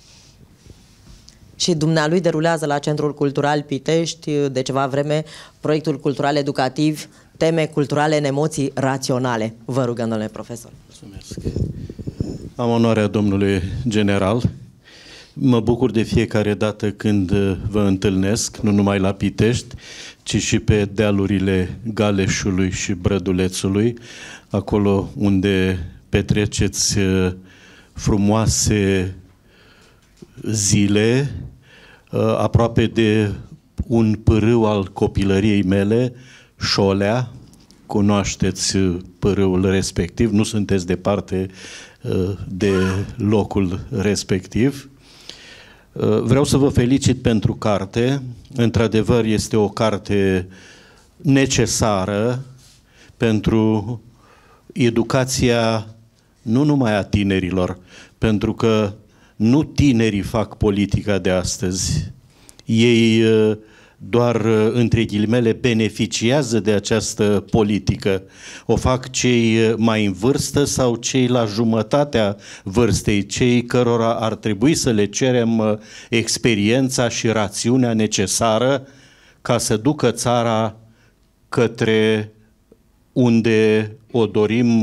Și dumnealui derulează la Centrul Cultural Pitești de ceva vreme proiectul cultural educativ, teme culturale în emoții raționale. Vă rugăm, domnule profesor. Mulțumesc. Am onoarea domnului general. Mă bucur de fiecare dată când vă întâlnesc, nu numai la Pitești, ci și pe dealurile Galeșului și Brădulețului, acolo unde petreceți frumoase zile, aproape de un pârâu al copilăriei mele, Șolea. Cunoașteți pârâul respectiv, nu sunteți departe de locul respectiv. Vreau să vă felicit pentru carte. Într-adevăr, este o carte necesară pentru educația nu numai a tinerilor, pentru că nu tinerii fac politica de astăzi. Ei doar, între ghilimele, beneficiază de această politică. O fac cei mai în vârstă sau cei la jumătatea vârstei, cei cărora ar trebui să le cerem experiența și rațiunea necesară ca să ducă țara către unde o dorim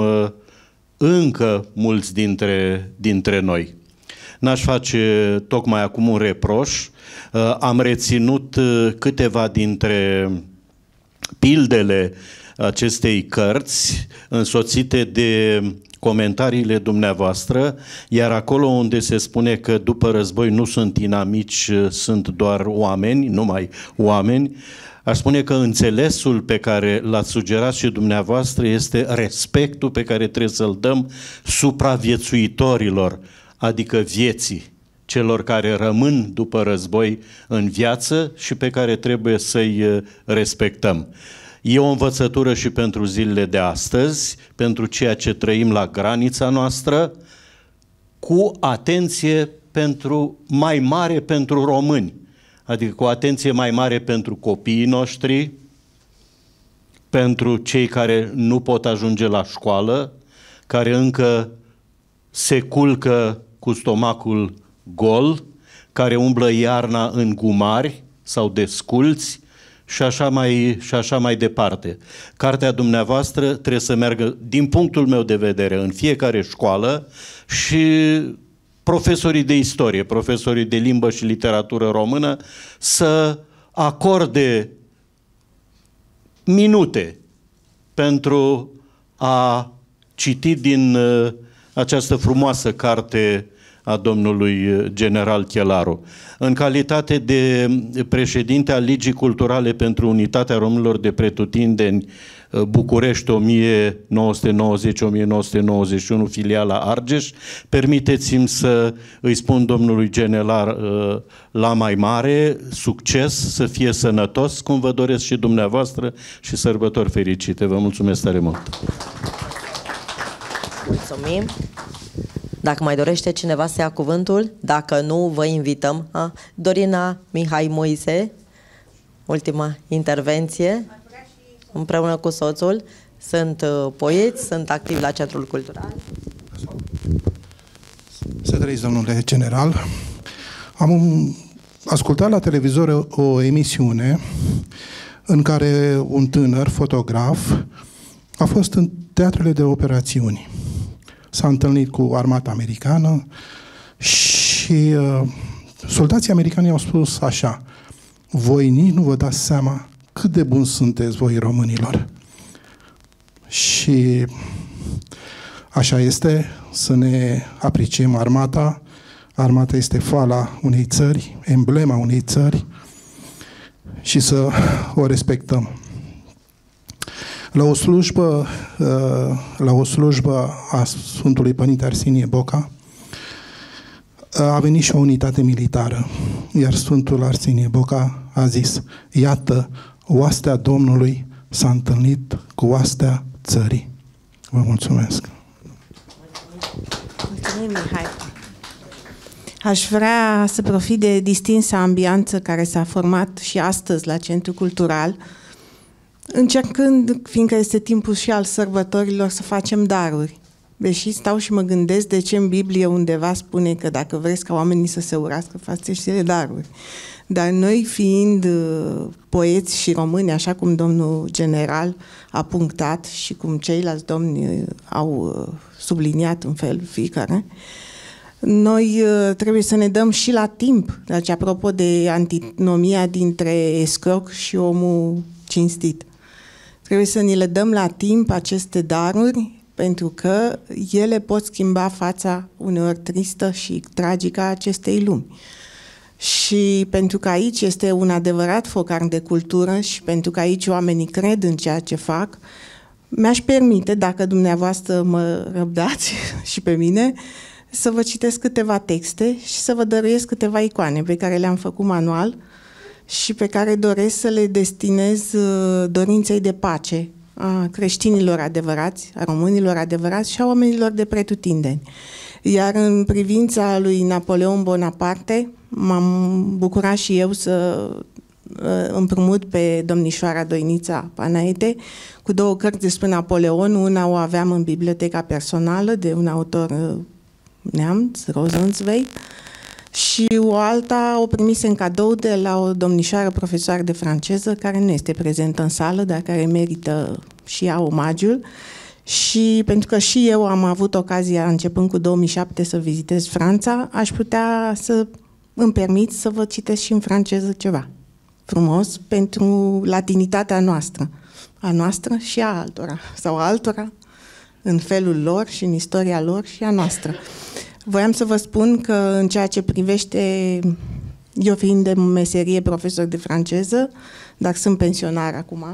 încă mulți dintre noi. N-aș face tocmai acum un reproș. Am reținut câteva dintre pildele acestei cărți, însoțite de comentariile dumneavoastră, iar acolo unde se spune că după război nu sunt inamici, sunt doar oameni, numai oameni, aș spune că înțelesul pe care l-ați sugerat și dumneavoastră este respectul pe care trebuie să-l dăm supraviețuitorilor, adică vieții. celor care rămân după război în viață și pe care trebuie să-i respectăm. E o învățătură și pentru zilele de astăzi, pentru ceea ce trăim la granița noastră, cu atenție mai mare pentru români, adică cu atenție mai mare pentru copiii noștri, pentru cei care nu pot ajunge la școală, care încă se culcă cu stomacul gol, care umblă iarna în gumari sau desculți și așa mai departe. Cartea dumneavoastră trebuie să meargă, din punctul meu de vedere, în fiecare școală și profesorii de istorie, profesorii de limbă și literatură română să acorde minute pentru a citi din această frumoasă carte a domnului general Chelaru. În calitate de președinte al Ligii Culturale pentru Unitatea Românilor de Pretutindeni București 1990-1991, filiala Argeș, permiteți-mi să îi spun domnului general la mai mare succes, să fie sănătos, cum vă doresc și dumneavoastră, și sărbători fericite. Vă mulțumesc tare mult! Mulțumim! Dacă mai dorește cineva să ia cuvântul, dacă nu, vă invităm. Dorina Mihai Moise, ultima intervenție, împreună cu soțul. Sunt poeți, sunt activi la Centrul Cultural. Să trăiți, domnule general. Am ascultat la televizor o emisiune în care un tânăr fotograf a fost în teatrele de operațiuni. S-a întâlnit cu armata americană și soldații americani au spus așa: voi nici nu vă dați seama cât de buni sunteți voi, românilor. Și așa este, să ne apreciem armata. Armata este fala unei țări, emblema unei țări, și să o respectăm. La o slujbă a Sfântului Părinte Arsinie Boca a venit și o unitate militară, iar Sfântul Arsinie Boca a zis: iată, oastea Domnului s-a întâlnit cu oastea țării. Vă mulțumesc. Mulțumim, Mihai. Aș vrea să profit de distinsa ambianță care s-a format și astăzi la Centrul Cultural, încercând, fiindcă este timpul și al sărbătorilor, să facem daruri. Deși stau și mă gândesc de ce în Biblie undeva spune că dacă vreți ca oamenii să se urască, faceți-le daruri. Dar noi, fiind poeți și români, așa cum domnul general a punctat și cum ceilalți domni au subliniat în fel fiecare, noi trebuie să ne dăm și la timp, deci apropo de antinomia dintre escroc și omul cinstit. Trebuie să ni le dăm la timp aceste daruri, pentru că ele pot schimba fața uneori tristă și tragică a acestei lumi. Și pentru că aici este un adevărat focar de cultură și pentru că aici oamenii cred în ceea ce fac, mi-aș permite, dacă dumneavoastră mă răbdați și pe mine, să vă citesc câteva texte și să vă dăruiesc câteva icoane pe care le-am făcut manual și pe care doresc să le destinez dorinței de pace a creștinilor adevărați, a românilor adevărați și a oamenilor de pretutindeni. Iar în privința lui Napoleon Bonaparte, m-am bucurat și eu să împrumut pe domnișoara Doinița Panaete cu două cărți despre Napoleon. Una o aveam în biblioteca personală de un autor neamț, Rosenzweig, și o alta o primise în cadou de la o domnișoară profesoară de franceză care nu este prezentă în sală, dar care merită și ea omagiul. Și pentru că și eu am avut ocazia, începând cu 2007, să vizitez Franța, aș putea să îmi permit să vă citesc și în franceză ceva frumos pentru latinitatea noastră, a noastră și a altora, sau a altora în felul lor și în istoria lor și a noastră. Voiam să vă spun că în ceea ce privește, eu fiind de meserie profesor de franceză, dar sunt pensionar acum,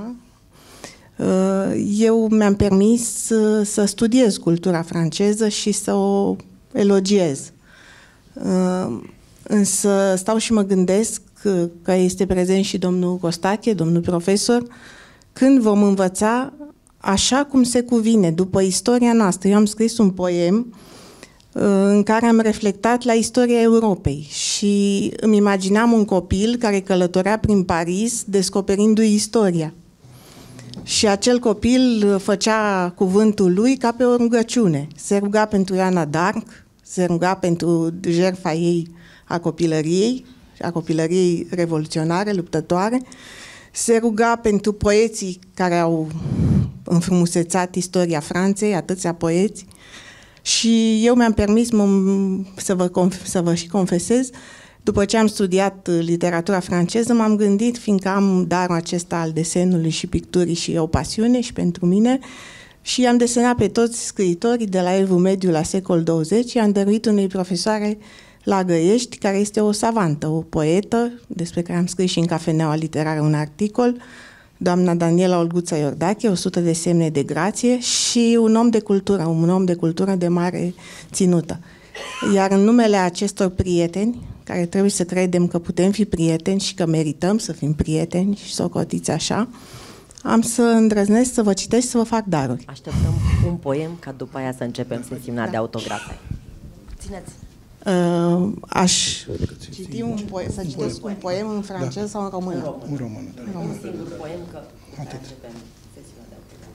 eu mi-am permis să studiez cultura franceză și să o elogiez. însă stau și mă gândesc că este prezent și domnul Costache, domnul profesor, când vom învăța așa cum se cuvine, după istoria noastră. Eu am scris un poem în care am reflectat la istoria Europei și îmi imaginam un copil care călătorea prin Paris descoperindu-i istoria. Și acel copil făcea cuvântul lui ca pe o rugăciune. Se ruga pentru Ioana d'Arc, se ruga pentru jertfa ei a copilăriei revoluționare, luptătoare, se ruga pentru poeții care au înfrumusețat istoria Franței, atâția poeți. Și eu mi-am permis să vă și confesez, după ce am studiat literatura franceză, m-am gândit, fiindcă am darul acesta al desenului și picturii și o pasiune și pentru mine, și am desenat pe toți scriitorii de la Evul Mediu la secol 20 și am dăruit unei profesoare la Găiești, care este o savantă, o poetă, despre care am scris și în Cafeneaua Literară un articol, doamna Daniela Olguța Iordache, 100 de semne de grație, și un om de cultură de mare ținută. Iar în numele acestor prieteni, care trebuie să credem că putem fi prieteni și că merităm să fim prieteni și să o cotiți așa, am să îndrăznesc să vă citesc și să vă fac daruri. Așteptăm un poem ca după aia să începem sesiunea de autografe. Țineți! Aș citi să citesc un poem în franceză sau în română? În română. Un singur poem, că începem sesiunea de autografe.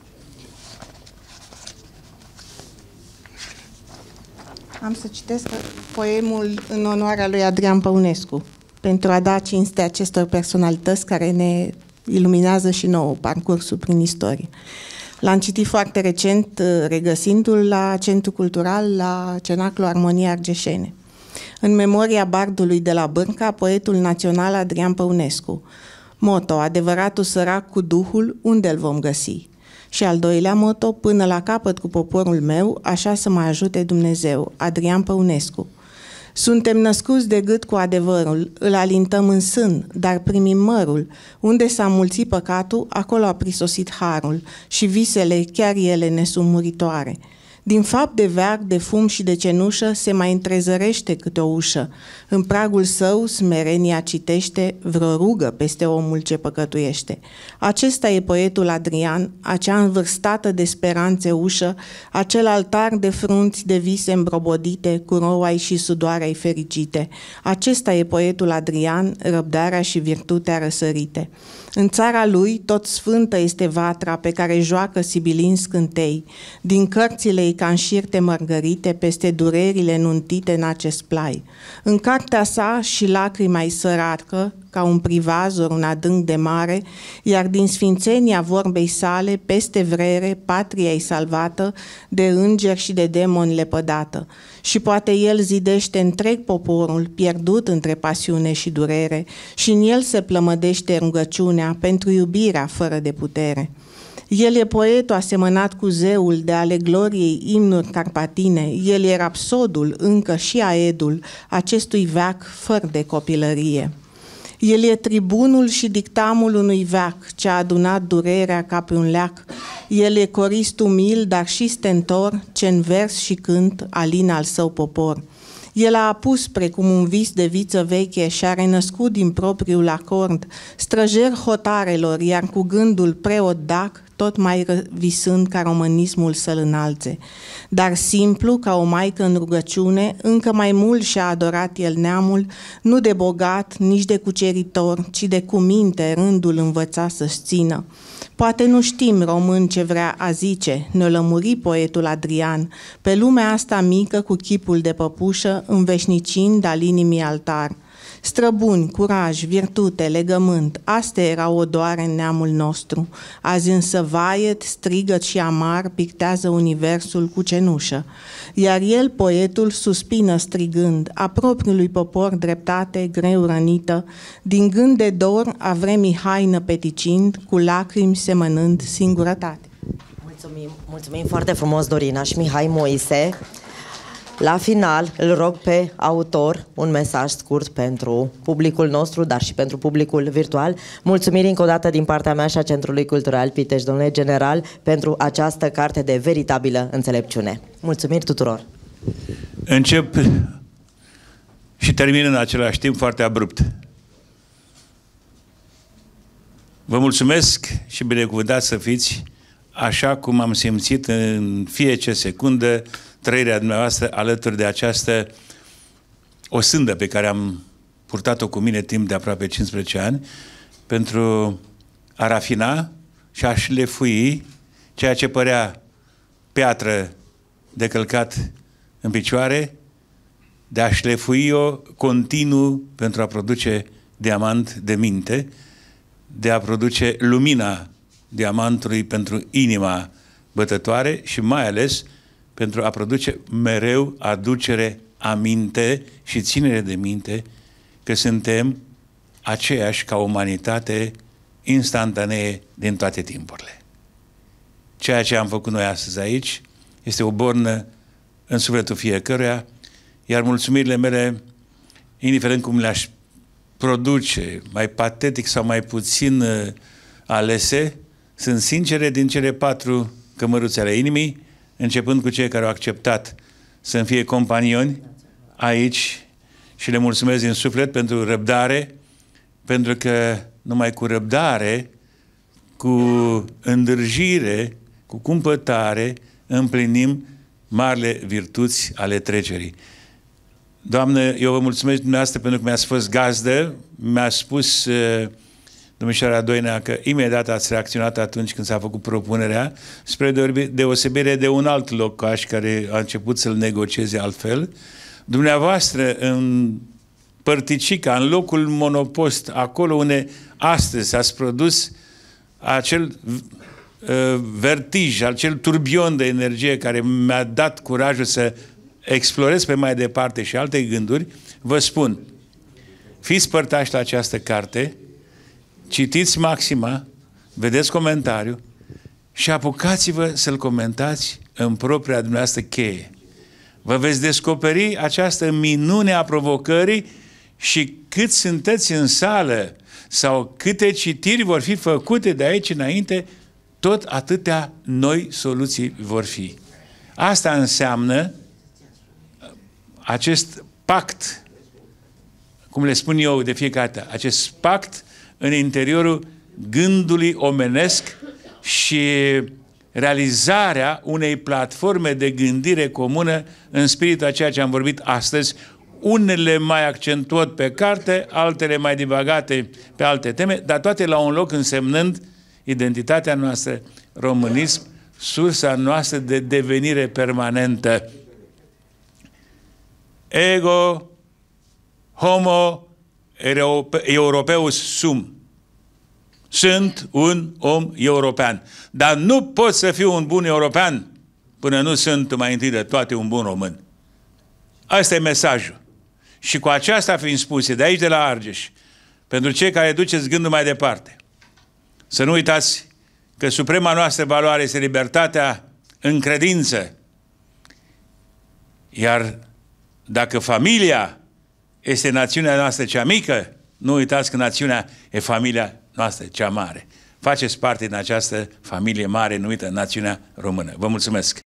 Am să citesc poemul în onoarea lui Adrian Păunescu, pentru a da cinste acestor personalități care ne iluminează și nouă parcursul prin istorie. L-am citit foarte recent, regăsindu-l la Centru Cultural, la Cenaclu Armonie Argeșene. În memoria bardului de la Bârca, poetul național Adrian Păunescu. Moto: adevăratul sărac cu duhul, unde îl vom găsi? Și al doilea moto: până la capăt cu poporul meu, așa să mă ajute Dumnezeu. Adrian Păunescu. Suntem născuți de gât cu adevărul, îl alintăm în sân, dar primim mărul. Unde s-a mulțit păcatul, acolo a prisosit harul și visele, chiar ele, ne sunt muritoare. Din fapt de veac, de fum și de cenușă se mai întrezărește câte o ușă. În pragul său smerenia citește vreo rugă peste omul ce păcătuiește. Acesta e poetul Adrian, acea învârstată de speranțe ușă, acel altar de frunți de vise îmbrobodite, cu roai și sudoarea-i fericite. Acesta e poetul Adrian, răbdarea și virtutea răsărite. În țara lui, tot sfântă este vatra pe care joacă sibilin scântei. Din cărțile-i ca în șirte mărgărite, peste durerile nuntite în acest plai. În cartea sa și lacrima-i săracă, ca un privazor, un adânc de mare, iar din sfințenia vorbei sale, peste vrere, patria-i salvată, de îngeri și de demoni lepădată. Și poate el zidește întreg poporul, pierdut între pasiune și durere, și în el se plămădește rugăciunea pentru iubirea fără de putere. El e poetul asemănat cu zeul de ale gloriei imnuri carpatine, el e rapsodul, încă și aedul, acestui veac fără de copilărie. El e tribunul și dictamul unui veac, ce a adunat durerea ca pe un leac. El e corist umil, dar și stentor, ce în vers și cânt alină al său popor. El a apus precum un vis de viță veche și a renăscut din propriul acord, străjer hotarelor, iar cu gândul preot dac, tot mai visând ca românismul să-l înalțe. Dar simplu, ca o maică în rugăciune, încă mai mult și-a adorat el neamul, nu de bogat, nici de cuceritor, ci de cu minte rândul învăța să-și țină. Poate nu știm român ce vrea a zice, ne-o lămuri poetul Adrian, pe lumea asta mică cu chipul de păpușă, înveșnicind al inimii altar. Străbuni, curaj, virtute, legământ, astea erau odoare în neamul nostru. Azi însă vaiet, strigăt și amar pictează universul cu cenușă. Iar el, poetul, suspină strigând, a propriului popor dreptate greu rănită, din gând de dor a vremii haină peticind, cu lacrimi semănând singurătate. Mulțumim foarte frumos, Dorina și Mihai Moise. La final, îl rog pe autor un mesaj scurt pentru publicul nostru, dar și pentru publicul virtual. Mulțumiri încă o dată din partea mea și a Centrului Cultural Pitești, domnule general, pentru această carte de veritabilă înțelepciune. Mulțumiri tuturor! Încep și termin în același timp foarte abrupt. Vă mulțumesc și binecuvântați să fiți așa cum am simțit în fiecare secundă trăirea dumneavoastră alături de această osândă pe care am purtat-o cu mine timp de aproape 15 ani pentru a rafina și a șlefui ceea ce părea piatră de călcat în picioare, de a șlefui-o continuu pentru a produce diamant de minte, de a produce lumina diamantului pentru inima bătătoare și mai ales pentru a produce mereu aducere aminte și ținere de minte că suntem aceiași ca umanitate instantanee din toate timpurile. Ceea ce am făcut noi astăzi aici este o bornă în sufletul fiecăruia, iar mulțumirile mele, indiferent cum le-aș produce, mai patetic sau mai puțin alese, sunt sincere din cele 4 cămăruțe ale inimii, începând cu cei care au acceptat să-mi fie companioni aici și le mulțumesc din suflet pentru răbdare, pentru că numai cu răbdare, cu îndârjire, cu cumpătare, împlinim marile virtuți ale trecerii. Doamnă, eu vă mulțumesc dumneavoastră pentru că mi-ați fost gazdă, mi-a spus domnișoara Doinea că imediat ați reacționat atunci când s-a făcut propunerea, spre deosebire de un alt locaș care a început să-l negocieze altfel. Dumneavoastră, în Părticica, în locul monopost, acolo unde astăzi ați produs acel vertij, acel turbion de energie care mi-a dat curajul să explorez pe mai departe și alte gânduri, vă spun, fiți părtași la această carte, citiți Maxima, vedeți comentariu și apucați-vă să-l comentați în propria dumneavoastră cheie. Vă veți descoperi această minune a provocării și cât sunteți în sală sau câte citiri vor fi făcute de aici înainte, tot atâtea noi soluții vor fi. Asta înseamnă acest pact, cum le spun eu de fiecare dată, acest pact în interiorul gândului omenesc și realizarea unei platforme de gândire comună în spiritul a ceea ce am vorbit astăzi, unele mai accentuat pe carte, altele mai divagate pe alte teme, dar toate la un loc însemnând identitatea noastră, românism, sursa noastră de devenire permanentă. Ego homo europeus sum. Sunt un om european. Dar nu pot să fiu un bun european până nu sunt mai întâi de toate un bun român. Asta e mesajul. Și cu aceasta fiind spuse, de aici de la Argeș, pentru cei care duceți gândul mai departe, să nu uitați că suprema noastră valoare este libertatea în credință. Iar dacă familia este națiunea noastră cea mică, nu uitați că națiunea e familia noastră cea mare. Faceți parte din această familie mare numită națiunea română. Vă mulțumesc!